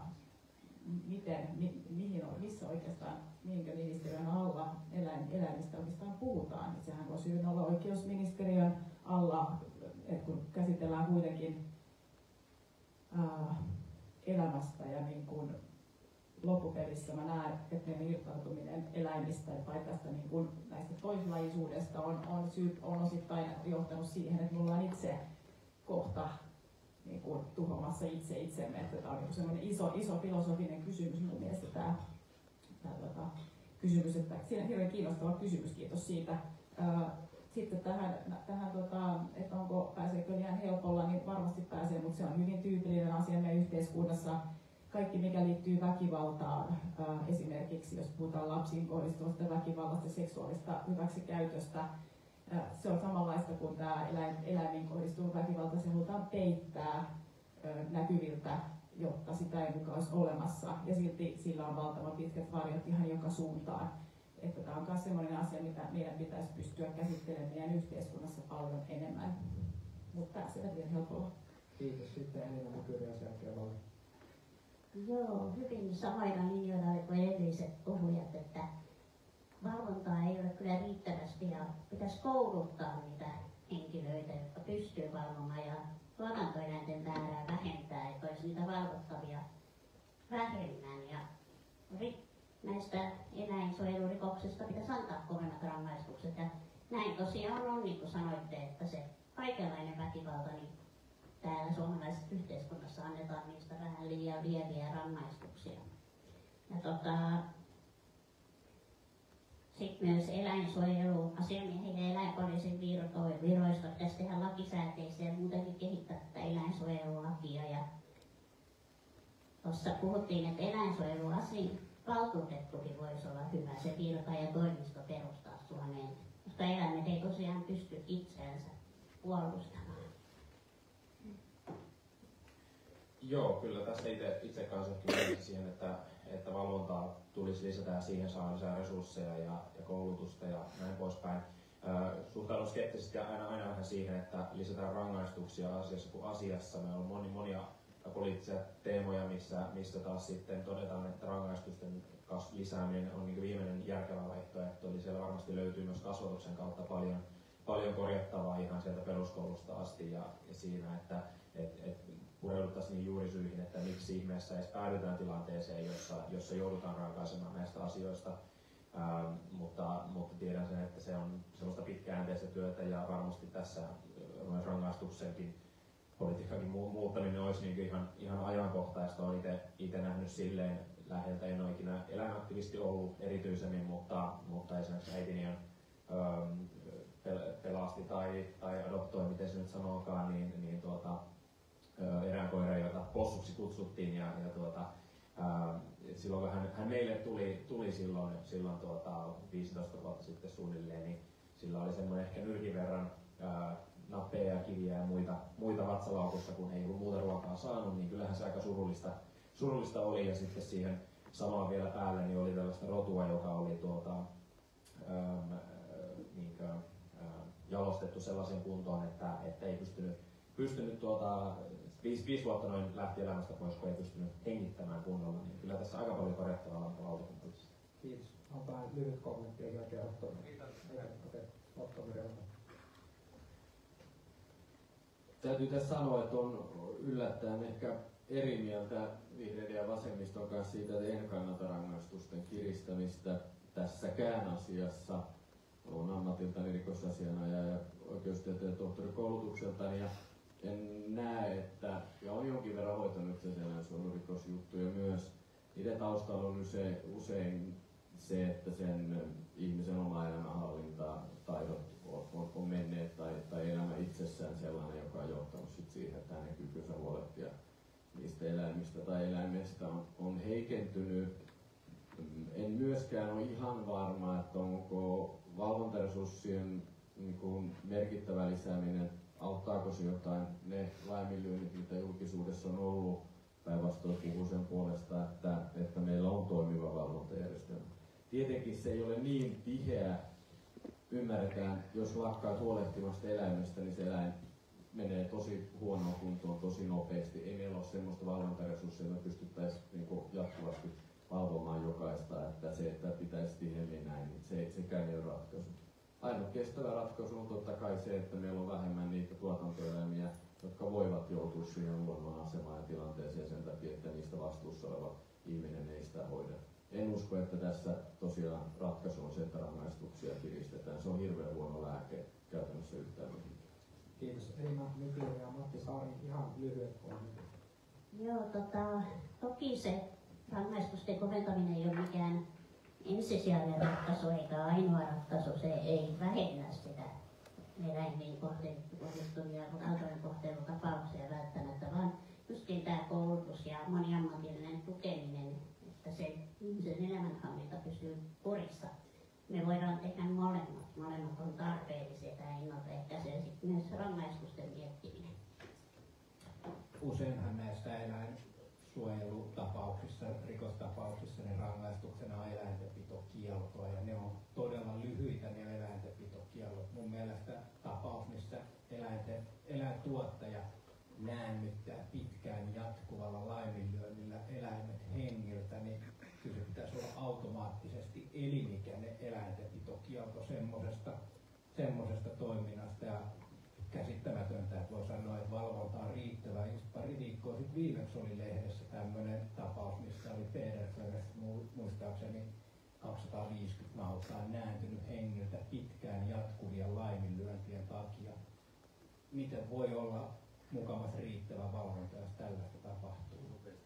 missä oikeastaan, minkä ministeriön alla eläimistä oikeastaan puhutaan. Et sehän voisi hyvin olla oikeusministeriön alla, että kun käsitellään kuitenkin elämästä ja niin kuin loppupelissä mä näen, että meidän irtautuminen eläimistä tai tästä niin kuin näistä toislajisuudesta on osittain johtanut siihen, että me ollaan itse kohta niin kuin tuhoamassa itsemme. Että tämä on niin semmoinen iso filosofinen kysymys mun mielestä tämä kysymys, että siinä on hirveän kiinnostava kysymys, kiitos siitä. Sitten tähän että pääseekö liian helpolla, niin varmasti pääsee, mutta se on hyvin tyypillinen asia meidän yhteiskunnassa. Kaikki, mikä liittyy väkivaltaan, esimerkiksi jos puhutaan lapsiin kohdistuvasta väkivallasta, seksuaalista hyväksikäytöstä, se on samanlaista kuin tämä eläimiin kohdistuva väkivalta, se halutaan peittää näkyviltä, jotta sitä ei mukaan olisi olemassa, ja silti sillä on valtavan pitkät varjot ihan joka suuntaan. Että tämä on myös sellainen asia, mitä meidän pitäisi pystyä käsittelemään meidän yhteiskunnassa paljon enemmän, mutta pääsevät liian helpolla. Kiitos. Sitten Elina Nykyri ja selkeä Vali. Joo, hyvin samoilla linjoilla kuin edelliset puhujat, että valvontaa ei ole kyllä riittävästi ja pitäisi kouluttaa niitä henkilöitä, jotka pystyy valvomaan ja tuotantoeläinten määrää vähentää, että olisi niitä valvottavia vähemmän. Ja näistä eläinsuojelurikoksista pitäisi antaa kovemmat rangaistukset. Ja näin tosiaan on, niin kuin sanoitte, että se kaikenlainen väkivalta, niin täällä suomalaisessa yhteiskunnassa annetaan niistä vähän liian lieviä rangaistuksia. Ja sitten myös eläinsuojeluasiamiehille ja eläinpoliisin viroista pitäisi tehdä lakisääteisiä ja muutenkin kehittää tätä eläinsuojelulakia. Ja tuossa puhuttiin, että eläinsuojeluvaltuutettukin voisi olla hyvä se virka ja toimisto perustaa Suomeen, koska eläimet ei tosiaan pysty itseänsä puolustamaan. Joo, kyllä tässä itse kanssa siihen, että valvontaa tulisi lisätä ja siihen saa lisää resursseja ja koulutusta ja näin poispäin. Suhtaudun skeptisesti aina vähän siihen, että lisätään rangaistuksia asiassa kuin asiassa. Meillä on monia poliittisia teemoja, missä taas sitten todetaan, että rangaistusten lisääminen on niin viimeinen järkevä vaihtoehto. Eli siellä varmasti löytyy myös kasvatuksen kautta paljon korjattavaa ihan sieltä peruskoulusta asti ja siinä, että pureuduttaisiin niin juurisyihin, että miksi ihmeessä edes päädytään tilanteeseen, jossa joudutaan rankaisemaan näistä asioista. Mutta tiedän sen, että se on sellaista pitkäjänteistä työtä ja varmasti tässä rangaistuksenkin politiikkakin muuttaminen olisi niin ihan ajankohtaista. Olen itse nähnyt silleen läheltä, en ole ikinä eläinaktivisti ollut erityisemmin, mutta esimerkiksi äitini on pelasti tai adoptoi, miten se nyt sanookaan, erään koiran, jota possuksi kutsuttiin ja silloin kun hän meille tuli silloin 15 vuotta sitten suunnilleen, niin sillä oli semmoinen ehkä nyrkin verran nappeja ja kiviä ja muita vatsalaukussa, kun ei ollut muuta ruokaa saanut, niin kyllähän se aika surullista oli. Ja sitten siihen samaan vielä päälle niin oli tällaista rotua, joka oli jalostettu sellaisen kuntoon, että ei pystynyt 5 vuotta noin lähti elämästä pois, kun ei pystynyt hengittämään kunnolla, niin kyllä tässä aika paljon korjattavaa on valtakunnallisesti. Kiitos. Onpa lyhyt kommentti ja jälkeen Ottomeri. Täytyy tässä sanoa, että on yllättäen ehkä eri mieltä vihreiden ja vasemmiston kanssa siitä, että en kannata rangaistusten kiristämistä tässäkään asiassa. Olen ammatiltani rikosasianajaja ja oikeustieteen tohtorikoulutukseltani ja en näe, että, ja olen jonkin verran hoitanut eläinsuojelurikosjuttuja myös, niiden taustalla on usein se, että sen ihmisen oma elämänhallintataidot on menneet tai elämä itsessään sellainen, joka on johtanut siihen, että hänen kykynsä huolehtia niistä eläimistä tai eläimestä on heikentynyt. En myöskään ole ihan varma, että onko valvontaresurssien merkittävä lisääminen, auttaako se jotain ne laiminlyönnit, mitä julkisuudessa on ollut, päinvastoin puhuu sen puolesta, että meillä on toimiva valvontajärjestelmä. Tietenkin se ei ole niin tiheä ymmärretään, jos lakkaat huolehtimasta eläimestä, niin se eläin menee tosi huonoon kuntoon tosi nopeasti. Ei meillä ole semmoista valvontaresurssia, että me pystyttäisiin niin jatkuvasti valvomaan jokaista, että se, että pitäisi tiheemmin näin, niin se ei sekään ole ratkaisu. Ainut kestävä ratkaisu on totta kai se, että meillä on vähemmän niitä tuotantoeläimiä, jotka voivat joutua siihen huonoon asemaan ja tilanteeseen sen takia, että niistä vastuussa oleva ihminen ei sitä hoida. En usko, että tässä tosiaan ratkaisu on se, että rangaistuksia kiristetään. Se on hirveän huono lääke käytännössä yhtään mihinkään. Kiitos. Elina Nykyinen ja Matti Saari, ihan lyhyet kommentit. Joo, toki se rangaistusten koventaminen ei ole mikään ensisijainen ratkaisu eikä ainoa ratkaisu. Se ei vähennä sitä eläimiin kohdistuvia kaltoinkohtelutapauksia välttämättä, vaan justiin tämä koulutus ja moniammatillinen tukeminen, että se ihmisen elämänhallinta pysyy kurissa. Me voidaan tehdä molemmat. Molemmat on tarpeellisia tämä ennaltaehkäisy ja sitten myös rangaistusten miettiminen. Useinhan näissä eläinsuojelutapauksissa, rikostapauksissa, niin rangaistuksena on eläintenpitokieltoa ja ne on todella lyhyitä ne eläintenpitokiellot. Mun mielestä tapaus, missä eläintuottaja näännyttää pitkään jatkuvalla laiminlyönnillä eläimet hengiltä, niin kyllä se pitäisi olla automaattisesti elinikäinen eläintenpitokielto semmoisesta toiminnasta. Ja käsittämätöntä, että voi sanoa, että valvonta on riittävää. Just pari viikkoa sitten viimeksi oli lehdessä tämmöinen tapaus, missä oli Pedersenistä muistaakseni 250 nautaa nääntynyt hengiltä pitkään jatkuvien laiminlyöntien takia. Miten voi olla mukamas riittävä valvonta, jos tällaista tapahtuu?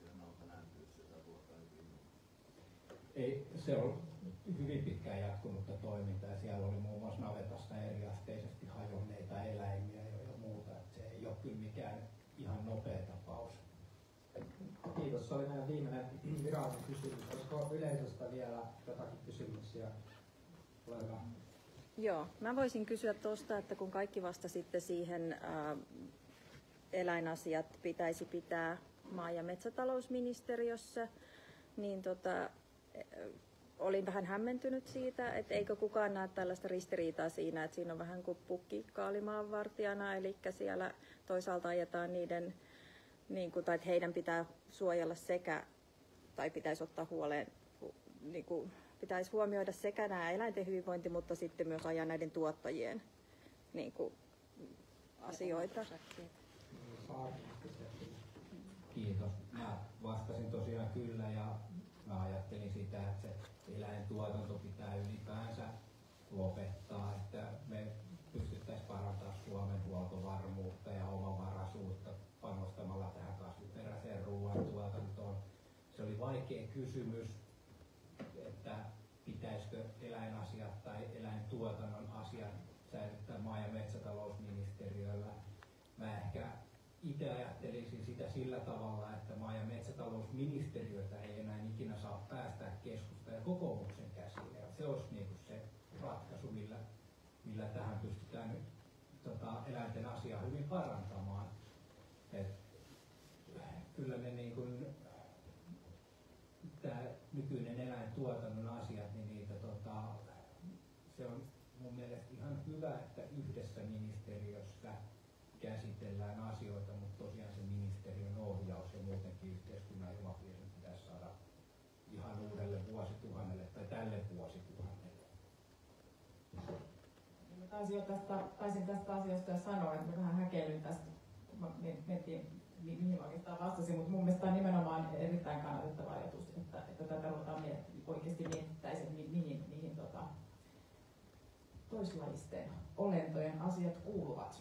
Ei, se on hyvin pitkään jatkunutta toimintaa ja siellä oli muun muassa navetassa eriasteisesti hajonneita eläimiä ja muuta. Että se ei ole kyllä mikään ihan nopea tapaus. Kiitos. Se oli meidän viimeinen virallinen kysymys. Olisiko yleisöstä vielä jotakin kysymyksiä? Ole hyvä. Joo, mä voisin kysyä tuosta, että kun kaikki vastasitte siihen eläinasiat pitäisi pitää maa- ja metsätalousministeriössä, niin olin vähän hämmentynyt siitä, että eikö kukaan näe tällaista ristiriitaa siinä, että siinä on vähän kuin pukki kaalimaanvartijana, eli siellä toisaalta ajetaan niiden, niin kuin, tai että heidän pitää suojella sekä, tai pitäisi ottaa huoleen, niin kuin, pitäisi huomioida sekä nämä eläinten hyvinvointi, mutta sitten myös ajaa näiden tuottajien niin kuin, asioita. Kiitos. Mä vastasin tosiaan kyllä ja mä ajattelin sitä, että se eläintuotanto pitää ylipäänsä lopettaa, että me pystyttäisiin parantamaan Suomen huoltovarmuutta ja omavaraisuutta panostamalla tähän kasviperäiseen ruoantuotantoon. Se oli vaikea kysymys, että pitäisikö eläinasiat tai eläintuotannon asiat säilyttää maa- ja metsätalousministeriöllä. Mä ehkä itse ajattelisin sitä sillä tavalla, että maa- ja metsätalousministeriötä ei enää ikinä saa päästää keskustan ja kokoomuksen käsiin. Ja se olisi niin kuin se ratkaisu, millä tähän pystytään nyt eläinten asiaa hyvin parantamaan. Et kyllä ne niin kuin, tämä nykyinen eläintuotannon asiat, niin niitä, se on mun mielestä ihan hyvä, että yhdessä ministeriössä käsitellään asioita, mutta tosiaan se ministeriön ohjaus ja muutenkin yhteiskunnan ilmapiiri pitäisi saada ihan uudelle vuosituhannelle tai tälle vuosituhannelle. Taisin tästä asiasta jo sanoa, että vähän häkellyn tästä, mihin oikeastaan vastasin, mutta mun mielestä on nimenomaan erittäin kannatettava ajatus, että tätä ruvetaan oikeasti mietittäisiin, mihin toislajisten olentojen asiat kuuluvat.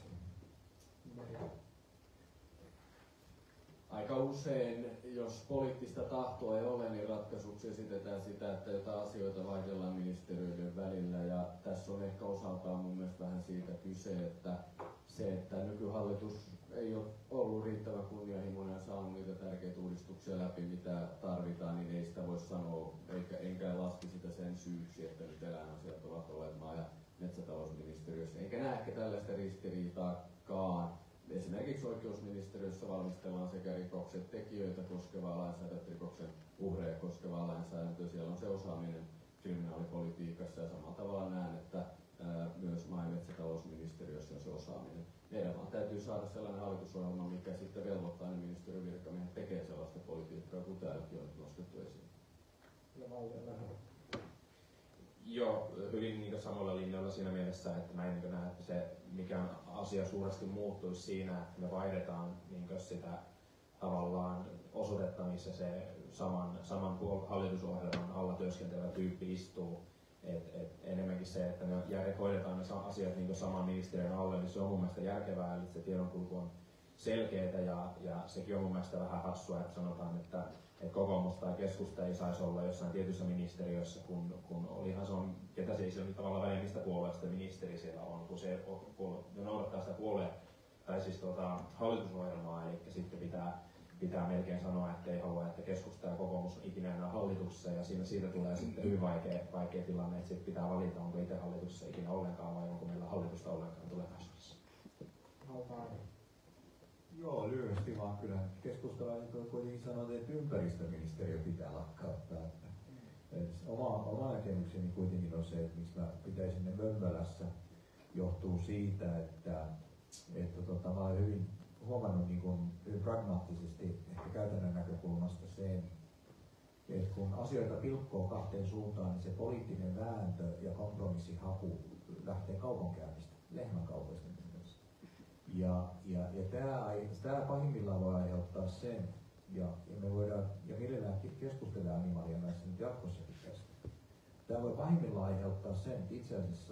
Aika usein, jos poliittista tahtoa ei ole, niin ratkaisuksi esitetään sitä, että jotain asioita vaihdellaan ministeriöiden välillä. Ja tässä on ehkä osaltaan mun mielestä vähän siitä kyse, että se, että nykyhallitus ei ole ollut riittävän kunnianhimoinen ja saanut niitä tärkeitä uudistuksia läpi, mitä tarvitaan, niin ei sitä voi sanoa, enkä laski sitä sen syyksi, että nyt eläinasiat ovat olleet maa- ja metsätalousministeriössä. Enkä näe ehkä tällaista ristiriitaakaan. Esimerkiksi oikeusministeriössä valmistellaan sekä rikoksen tekijöitä koskevaa lainsäädäntöä, rikoksen uhreja koskevaa lainsäädäntöä. Siellä on se osaaminen kriminaalipolitiikassa ja samalla tavalla näen, että myös maa- ja metsätalousministeriössä on se osaaminen. Meidän vaan täytyy saada sellainen hallitusohjelma, mikä sitten velvoittaa ne ministeriön virkamiehet tekee sellaista politiikkaa, kun täälläkin on nostettu esiin. Joo, hyvin niin samoilla linjoilla siinä mielessä, että mä en niin näe, että se mikään asia suuresti muuttuisi siinä, että me vaihdetaan niin sitä tavallaan osoitetta, missä se saman hallitusohjelman alla työskentelevä tyyppi istuu. Enemmänkin se, että me hoidetaan ne asiat niin saman ministeriön alle, niin se on mun mielestä järkevää, eli se tiedonkulku on selkeää ja sekin on mun mielestä vähän hassua, että sanotaan, että kokoomus tai keskusta ei saisi olla jossain tietyssä ministeriössä, kun olihan se on, ketä se ei sillä tavalla väliä, mistä puolueesta ministeri siellä on, kun se noudattaa sitä tai siis hallitusohjelmaa, eli sitten pitää melkein sanoa, että ei halua, että keskusta ja kokoomus on ikinä enää hallituksessa, ja siitä tulee sitten hyvin vaikea tilanne, että sitten pitää valita, onko itse hallituksessa ikinä ollenkaan vai onko meillä hallitusta ollenkaan tulevaisuudessa. Joo, lyhyesti vaan kyllä keskustalaiset on kuitenkin sanonut, että ympäristöministeriö pitää lakkauttaa. Oma näkemykseni kuitenkin on se, että miksi mä pitäisin ne Mömmölässä, johtuu siitä, että mä olen hyvin huomannut niin kuin hyvin pragmaattisesti ehkä käytännön näkökulmasta sen, että kun asioita pilkkoo kahteen suuntaan, niin se poliittinen vääntö ja kompromissihaku lähtee kaupankäynnistä, lehmänkaupoista. Ja tämä pahimmillaan voi aiheuttaa sen, ja me voidaan, ja mielellään keskustella Animalian kanssa nyt jatkossakin tästä. Tämä voi pahimmillaan aiheuttaa sen, että itse asiassa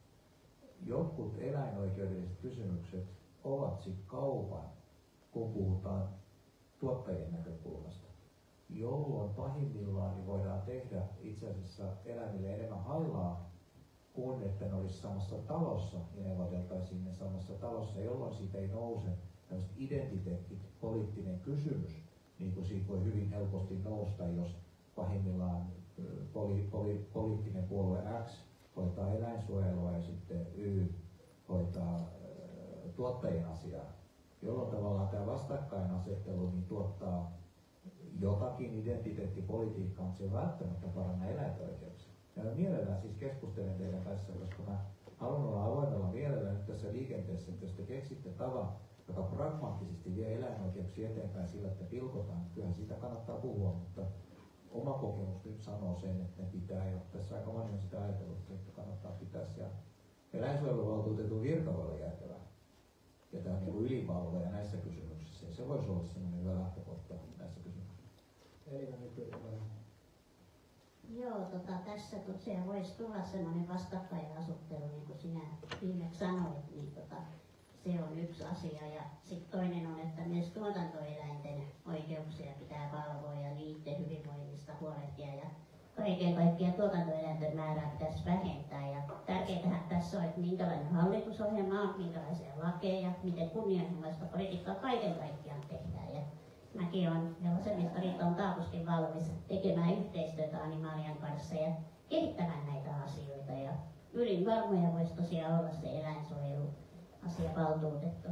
jotkut eläinoikeudelliset kysymykset ovat sitten kaupan, kun puhutaan tuottajien näkökulmasta, jolloin pahimmillaan niin voidaan tehdä itse asiassa eläimille enemmän hallaa, kuin että ne olisi samassa talossa ja neuvoteltaisiin ne samassa talossa, jolloin siitä ei nouse tämmöistä identiteettipoliittinen kysymys, niin kuin siitä voi hyvin helposti nousta, jos pahimmillaan poliittinen puolue X hoitaa eläinsuojelua ja sitten Y hoitaa tuottajien asiaa, jolloin tavallaan tämä vastakkainasettelu niin tuottaa jotakin identiteettipolitiikkaa, mutta se ei välttämättä paranna eläintoikeuksia. Ja mä mielellään siis keskustelen teidän kanssa, koska mä haluan olla avoimella mielellä nyt tässä liikenteessä, että jos te keksitte tavan, joka pragmaattisesti vie eläinoikeuksia eteenpäin sillä, että pilkotaan, niin kyllähän siitä kannattaa puhua, mutta oma kokemus nyt sanoo sen, että ne pitää, ja tässä aika moni on sitä ajatellut, että kannattaa pitää siellä eläinsuojeluvaltuutetun virka voi olla järkevää. Ja tämä on niin ylivalvoja näissä kysymyksissä, ja se voisi olla sellainen hyvä lähtökohta näissä kysymyksissä. Elina Nykyinen. Joo, tässä tosiaan voisi tulla sellainen vastakkainasettelu, niin kuin sinä viimeksi sanoit, niin se on yksi asia. Ja sitten toinen on, että myös tuotantoeläinten oikeuksia pitää valvoa ja niiden hyvinvoinnista huolehtia. Ja kaiken kaikkiaan tuotantoeläinten määrää pitäisi vähentää. Ja tärkeintähän tässä on, että minkälainen hallitusohjelma on, minkälaisia lakeja, miten kunnianhimoista politiikkaa kaiken kaikkiaan tehdään. Ja mäkin olen ja Vasemmistoliitto on taatusti valmis tekemään yhteistyötä Animalian kanssa ja kehittämään näitä asioita. Ja ylin-varmoja voisi tosiaan olla se eläinsuojeluasiavaltuutettu.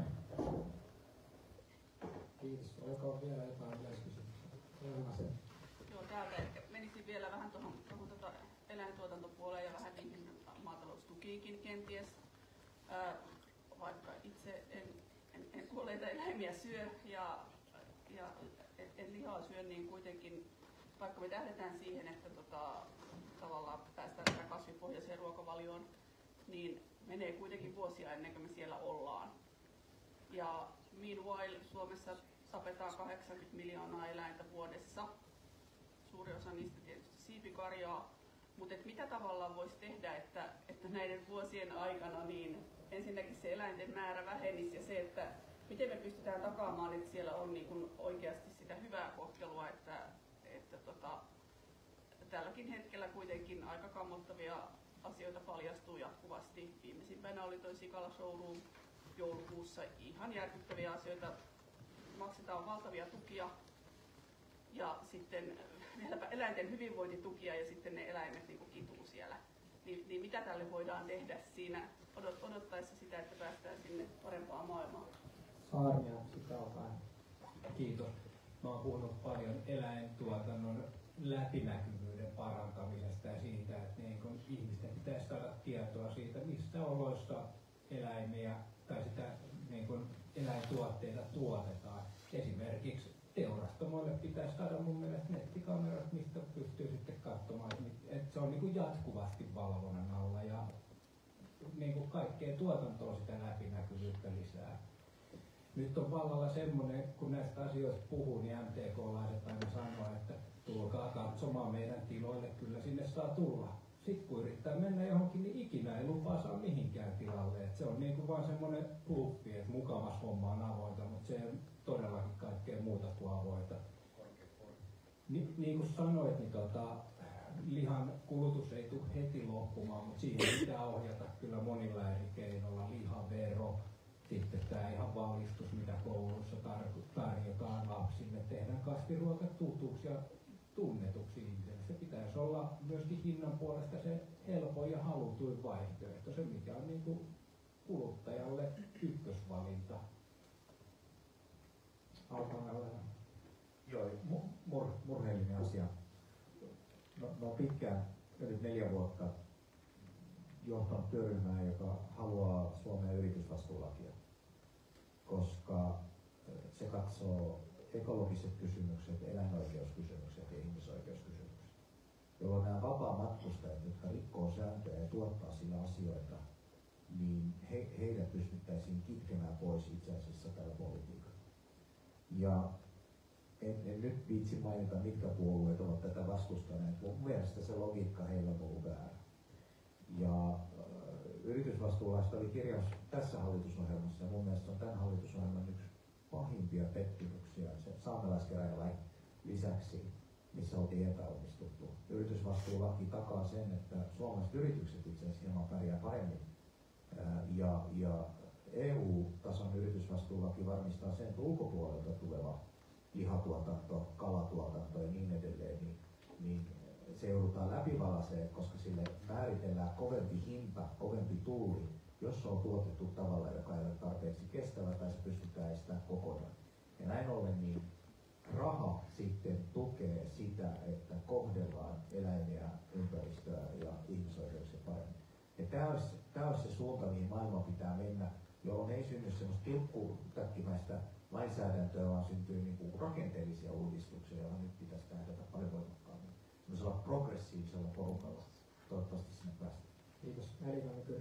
Kiitos. Oliko vielä jotain yleiskysymyksiä? Joo, täältä ehkä menisin vielä vähän tuohon eläintuotantopuoleen ja vähän niihin maataloustukiinkin kenties. Vaikka itse en kuolleita eläimiä syö ja en lihaa syö, niin kuitenkin, vaikka me tähdetään siihen, että tavallaan päästään tähän kasvipohjaiseen ruokavalioon, niin menee kuitenkin vuosia ennen kuin me siellä ollaan. Ja meanwhile Suomessa tapetaan 80 miljoonaa eläintä vuodessa. Suuri osa niistä tietysti siipikarjaa. Mutta mitä tavallaan voisi tehdä, että näiden vuosien aikana niin ensinnäkin se eläinten määrä vähenisi ja se, että miten me pystytään takaamaan, että siellä on niin kuin oikeasti sitä hyvää kohtelua, että tälläkin hetkellä kuitenkin aika kammottavia asioita paljastuu jatkuvasti. Viimeisimpänä oli toi Sikala Showroom joulukuussa, ihan järkyttäviä asioita, maksetaan valtavia tukia ja sitten vieläpä eläinten hyvinvointitukia ja sitten ne eläimet niin kuin kituu siellä. Niin mitä tälle voidaan tehdä siinä odottaessa sitä, että päästään sinne parempaan maailmaan? Saarnia, sitä on vähän. Kiitos. Mä oon puhunut paljon eläintuotannon läpinäkyvyyden parantamisesta ja siitä, että niin kun ihmisten pitäisi saada tietoa siitä, missä jossa eläimiä tai sitä niin kuin eläintuotteita tuotetaan. Esimerkiksi teurastamoille pitäisi saada mun mielestä nettikamerat, mistä pystyy sitten katsomaan, että se on niin kuin jatkuvasti valvonnan alla ja niin kuin kaikkea tuotantoa sitä läpinäkyvyyttä lisää. Nyt on vallalla semmoinen, kun näistä asioista puhuu, niin MTK-laiset aina sanoo, että tulkaa katsomaan meidän tiloille, kyllä sinne saa tulla. Sitten kun yrittää mennä johonkin, niin ikinä ei lupaa saa mihinkään tilalle. Et se on niinku vaan semmoinen bluffi, että mukamas homma on avointa, mutta se on todellakin kaikkea muuta kuin avointa. Niin kuin sanoit, niin lihan kulutus ei tule heti loppumaan, mutta siihen pitää ohjata kyllä monilla eri keinoilla. Lihavero, sitten tämä ihan valistus, mitä koulussa tarjotaan lapsille. Tehdään kasviruoka tutuksi ja tunnetuksi ihmiselle. Se pitäisi olla myöskin hinnan puolesta se helpoin ja halutuin vaihtoehto, se mikä on niin kuin kuluttajalle ykkösvalinta. Joo, murheellinen asia. No pitkään, yli 4 vuotta johtanut työryhmää, joka haluaa Suomeen yritysvastuulakia, koska se katsoo ekologiset kysymykset, eläinoikeuskysymykset ja ihmisoikeuskysymykset, jolloin nämä vapaamatkustajat, jotka rikkoo sääntöjä ja tuottaa sillä asioita, niin heidät pystyttäisiin kitkemään pois itse asiassa tällä politiikalla. Ja en nyt viitsi mainita, mitkä puolueet ovat tätä vastustaneet, mutta mielestäni se logiikka heillä on ollut väärä. Ja yritysvastuulaista oli kirjaus tässä hallitusohjelmassa ja mun mielestä on tämän hallitusohjelman yksi pahimpia pettymyksiä se saamelaiskäräjälain lisäksi, missä oltiin epäonnistuttu. Yritysvastuulaki takaa sen, että suomalaiset yritykset itse asiassa hieman pärjää paremmin. Ja EU-tason yritysvastuulaki varmistaa sen, että ulkopuolelta tuleva lihatuotanto, kalatuotanto ja niin edelleen, niin se joudutaan läpivalaiseen, koska sille määritellään kovempi hinta, kovempi tulli, jos se on tuotettu tavalla, joka ei ole tarpeeksi kestävä tai se pystytään estämään kokonaan. Ja näin ollen niin raha sitten tukee sitä, että kohdellaan eläimiä, ympäristöä ja ihmisoikeuksia paremmin. Ja tämä olisi se suunta, mihin maailma pitää mennä, jolloin ei synny semmoista tilkkutäkkimäistä lainsäädäntöä, vaan syntyy niin kuin rakenteellisia uudistuksia, joilla nyt pitäisi tähdätä paljon voimakkaammin. Sellaisella progressiivisella porukalla. Toivottavasti sinne päästään. Kiitos. Elina Nykynen.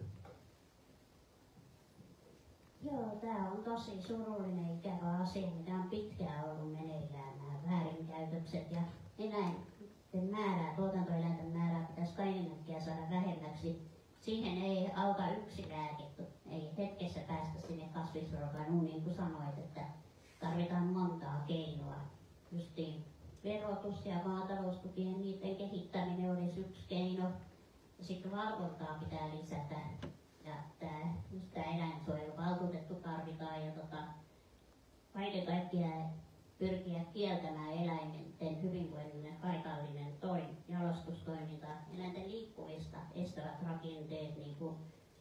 Joo, tämä on tosi surullinen ikävä asia, mitä on pitkään ollut meneillään, nämä väärinkäytökset ja eläinten määrää, tuotantoeläinten määrää pitäisi kaiken kaikkiaan saada vähemmäksi. Siihen ei auta yksi lääke, ei hetkessä päästä sinne kasvisruokaan, niin kuin sanoit, että tarvitaan montaa keinoa. Justiin verotus ja maataloustukien niiden kehittäminen olisi yksi keino. Ja sitten valvontaa pitää lisätä. Ja tämä eläinsuojeluvaltuutettu tarvitaan ja kaiken kaikkiaan pyrkiä kieltämään eläinten hyvinvoinninen paikallinen jalostustoiminta, eläinten liikkuvista estävät rakenteet, niin kuin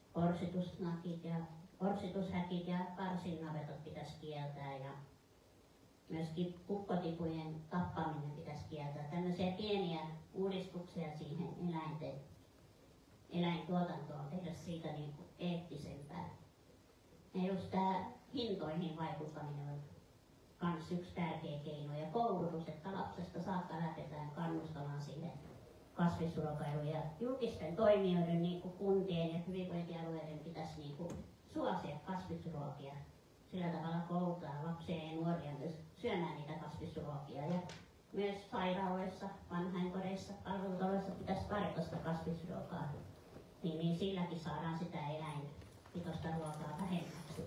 porsitushäkit ja karsinnavetat pitäisi kieltää ja myöskin kukkotipujen tappaminen pitäisi kieltää. Tällaisia pieniä uudistuksia siihen eläintuotantoon, tehdä siitä niin kuin eettisempää. Ja just tämä hintoihin vaikuttaminen on myös yksi tärkeä keino. Ja koulutus, että lapsesta saakka lähdetään kannustamaan siihen kasvisruokailuun. Ja julkisten toimijoiden, niin kuin kuntien ja hyvinvointialueiden pitäisi niin kuin suosia kasvisruokia. Sillä tavalla kouluttaa lapsia ja nuoria myös syömään niitä kasvisruokia. Ja myös sairaaloissa, vanhainkodeissa, palvelutaloissa pitäisi tarjota sitä kasvisruokaa. Niin silläkin saadaan sitä eläinpitoista ruokaa vähemmäksi.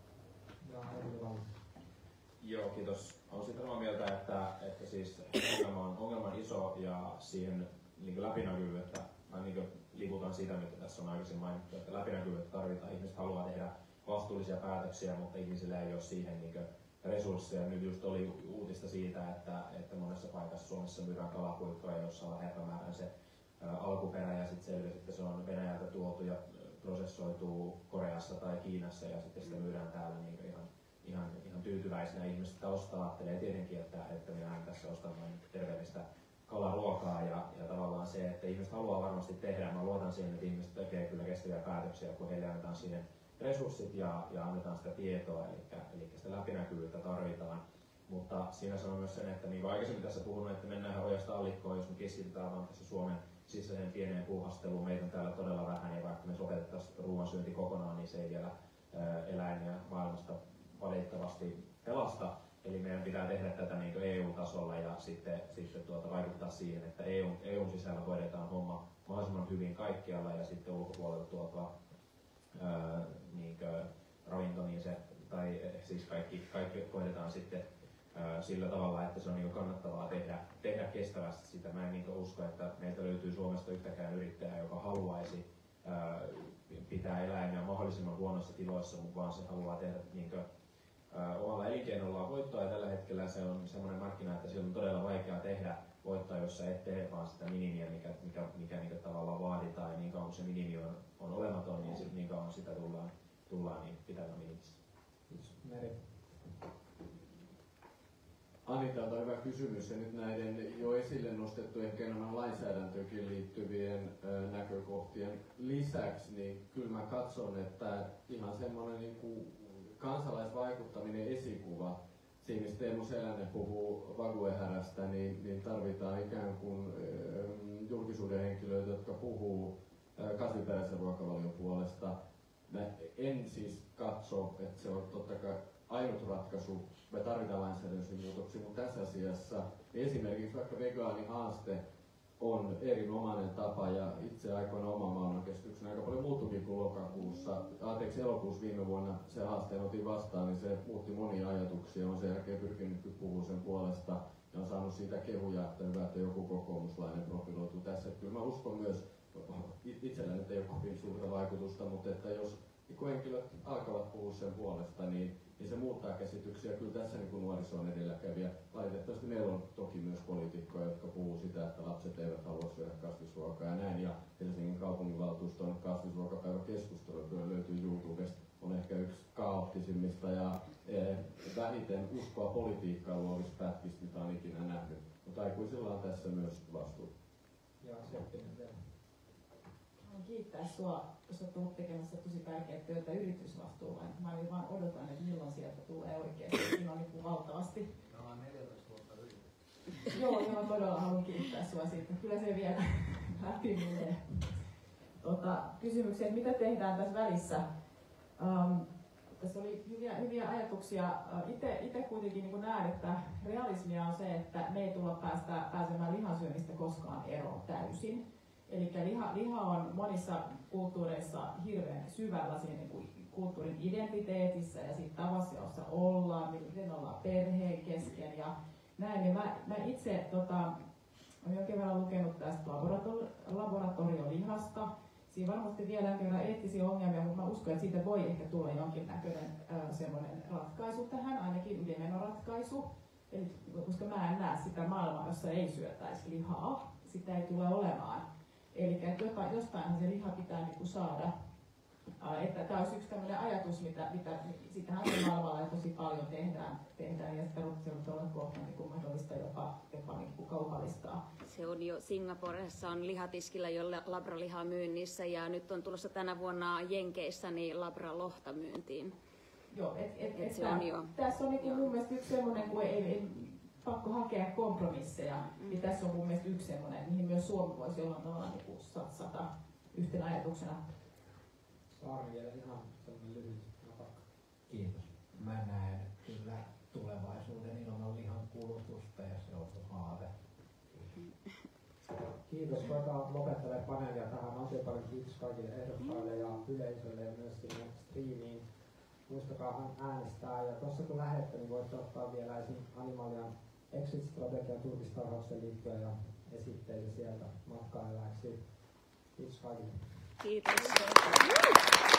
Joo, kiitos. Olen siitä samaa mieltä, että siis ongelma on iso ja siihen niin läpinäkyvyyttä, niin liputaan siitä, mitä tässä on aikaisemmin mainittu, että läpinäkyvyyttä tarvitaan. Ihmiset haluaa tehdä vastuullisia päätöksiä, mutta ihmisillä ei ole siihen niin resursseja. Nyt just oli uutista siitä, että monessa paikassa Suomessa myydään kalapuikkoja, jossa on epämäärän se alkuperä ja sitten selvisi, että se on Venäjältä tuotu ja prosessoituu Koreassa tai Kiinassa ja sitten sitä myydään täällä niin ihan tyytyväisenä. Ihmiset sitä ostaa, ajattelee tietenkin, että minä tässä ostan terveellistä kalaruokaa ja tavallaan se, että ihmiset haluaa varmasti tehdä. Mä luotan siihen, että ihmiset tekee kyllä kestäviä päätöksiä, kun heille annetaan siihen resurssit ja annetaan sitä tietoa, eli sitä läpinäkyvyyttä tarvitaan. Mutta siinä sanon myös sen, että niin kuin aikaisemmin tässä puhunut, että mennään ojasta allikkoon, jos me keskitytään vaan tässä Suomen sisäiseen pieneen puuhasteluun. Meitä on täällä todella vähän, ja vaikka me lopetettaisiin ruoansyönti kokonaan, niin se ei vielä eläimiä maailmasta valitettavasti pelasta. Eli meidän pitää tehdä tätä niin kuin EU-tasolla ja sitten vaikuttaa siihen, että EUn sisällä hoidetaan homma mahdollisimman hyvin kaikkialla ja sitten ulkopuolelta tuotua niin ravinto, niin se, tai siis kaikki hoidetaan sitten sillä tavalla, että se on niin kannattavaa tehdä kestävästi sitä. Mä en niin usko, että meiltä löytyy Suomesta yhtäkään yrittäjää, joka haluaisi pitää eläimiä mahdollisimman huonoissa tiloissa, vaan se haluaa tehdä niin omalla elinkeinollaan voittoa, ja tällä hetkellä se on semmoinen markkina, että siellä on todella vaikea tehdä voittoa, jos sä et tee vaan sitä minimiä, mikä tavallaan vaaditaan, ja niin kauan kun se minimi on olematon, niin kauan sitä tullaan niin pitämään minimissä. Meri. Anitalta on hyvä kysymys, ja nyt näiden jo esille nostettujen keinona lainsäädäntöönkin liittyvien näkökohtien lisäksi, niin kyllä mä katson, että ihan semmoinen niin kuin kansalaisvaikuttaminen esikuva, siinä mistä Teemu Selänen puhuu vaguehärästä, niin tarvitaan ikään kuin julkisuuden henkilöitä, jotka puhuu kasviperäisen ruokavalion puolesta. Mä en siis katso, että se on totta kai ainut ratkaisu, me tarvitaan lainsäädännöllisiä muutoksia, mutta tässä asiassa esimerkiksi vaikka vegaanihaaste on erinomainen tapa, ja itse aikoina oman maailmankestyksen aika paljon muuttukin kuin elokuussa viime vuonna se haasteen otin vastaan, niin se muutti monia ajatuksia, on sen jälkeen pyrkinyt puhua sen puolesta ja on saanut siitä kehuja, että hyvä, että joku kokoomuslainen profiloituu tässä. Että kyllä mä uskon myös, itselläni ei ole kovin suurta vaikutusta, mutta että jos henkilöt alkavat puhua sen puolesta, niin se muuttaa käsityksiä. Kyllä tässä niin nuoriso on edelläkävijä. Valitettavasti meillä on toki myös poliitikkoja, jotka puhuu sitä, että lapset eivät halua syödä kasvisruokaa ja näin. Ja Helsingin kaupunginvaltuuston kasvisruokapäiväkeskustelu, joka löytyy YouTubesta, on ehkä yksi kaoottisimmista ja vähiten uskoa politiikkaan luovista pätkistä, mitä on ikinä nähnyt. Mutta aikuisilla on tässä myös vastuu. Ja Seppinen vielä. Haluan kiittää sua, jos olet ollut tekemässä tosi tärkeää työtä yritysvastuulla. Mä vaan odotan, että milloin sieltä tulee oikeasti. Siinä on niin valtavasti. Me ollaan 14 vuotta yritetty. Joo, todella haluan kiittää sua siitä. Kyllä se vielä läpi menee. Kysymykseen, mitä tehdään tässä välissä? Tässä oli hyviä ajatuksia. Itse kuitenkin niin näen, että realismia on se, että me ei tulla pääsemään lihansyönnistä koskaan eroon täysin. Eli liha on monissa kulttuureissa hirveän syvällä siinä niin kuin kulttuurin identiteetissä ja siinä tavassa, jossa ollaan, miten ollaan perheen kesken ja näin. Ja mä itse olen jonkin verran lukenut tästä laboratoriolihasta. Siinä varmasti vielä jonkin verran eettisiä ongelmia, mutta mä uskon, että siitä voi ehkä tulla jonkinnäköinen semmoinen ratkaisu tähän, ainakin ylimenoratkaisu. Eli, koska mä en näe sitä maailmaa, jossa ei syötäisi lihaa, sitä ei tule olemaan. Eli jostain se liha pitää niinku saada. Että tämä olisi yksi tämmöinen ajatus, sitähän maailmalla tosi paljon tehdään ja sitä ruotsilla olla kohta niin mahdollista jopa niin kaupallistaa. Se on jo Singaporessa on lihatiskillä jo labralihaa myynnissä ja nyt on tulossa tänä vuonna Jenkeissä niin labralohta myyntiin. Joo, tässä on niin mun mielestä yksi semmoinen, kun ei pakko hakea kompromisseja, niin tässä on mun mielestä yksi semmoinen, mihin myös Suomi voisi jollain tavalla niin satsata yhtenä ajatuksena. Saari vielä ihan sellainen lyhyt napakka. Kiitos. Mä näen kyllä tulevaisuuden ilman lihan kulutusta ja se on haave. Kiitos. Koetaan lopettamaan paneelia tähän. Oikein paljon kiitos kaikille ehdokkaille ja yleisölle ja myös sinne striimiin. Muistakaa äänestää. Ja tuossa kun lähdette, niin voitte ottaa vielä esim. Animalian exit-strategian turkistarhaukseen liittyen ja esitteitä sieltä matkaeläiksi. Kiitos kaikille. Kiitos.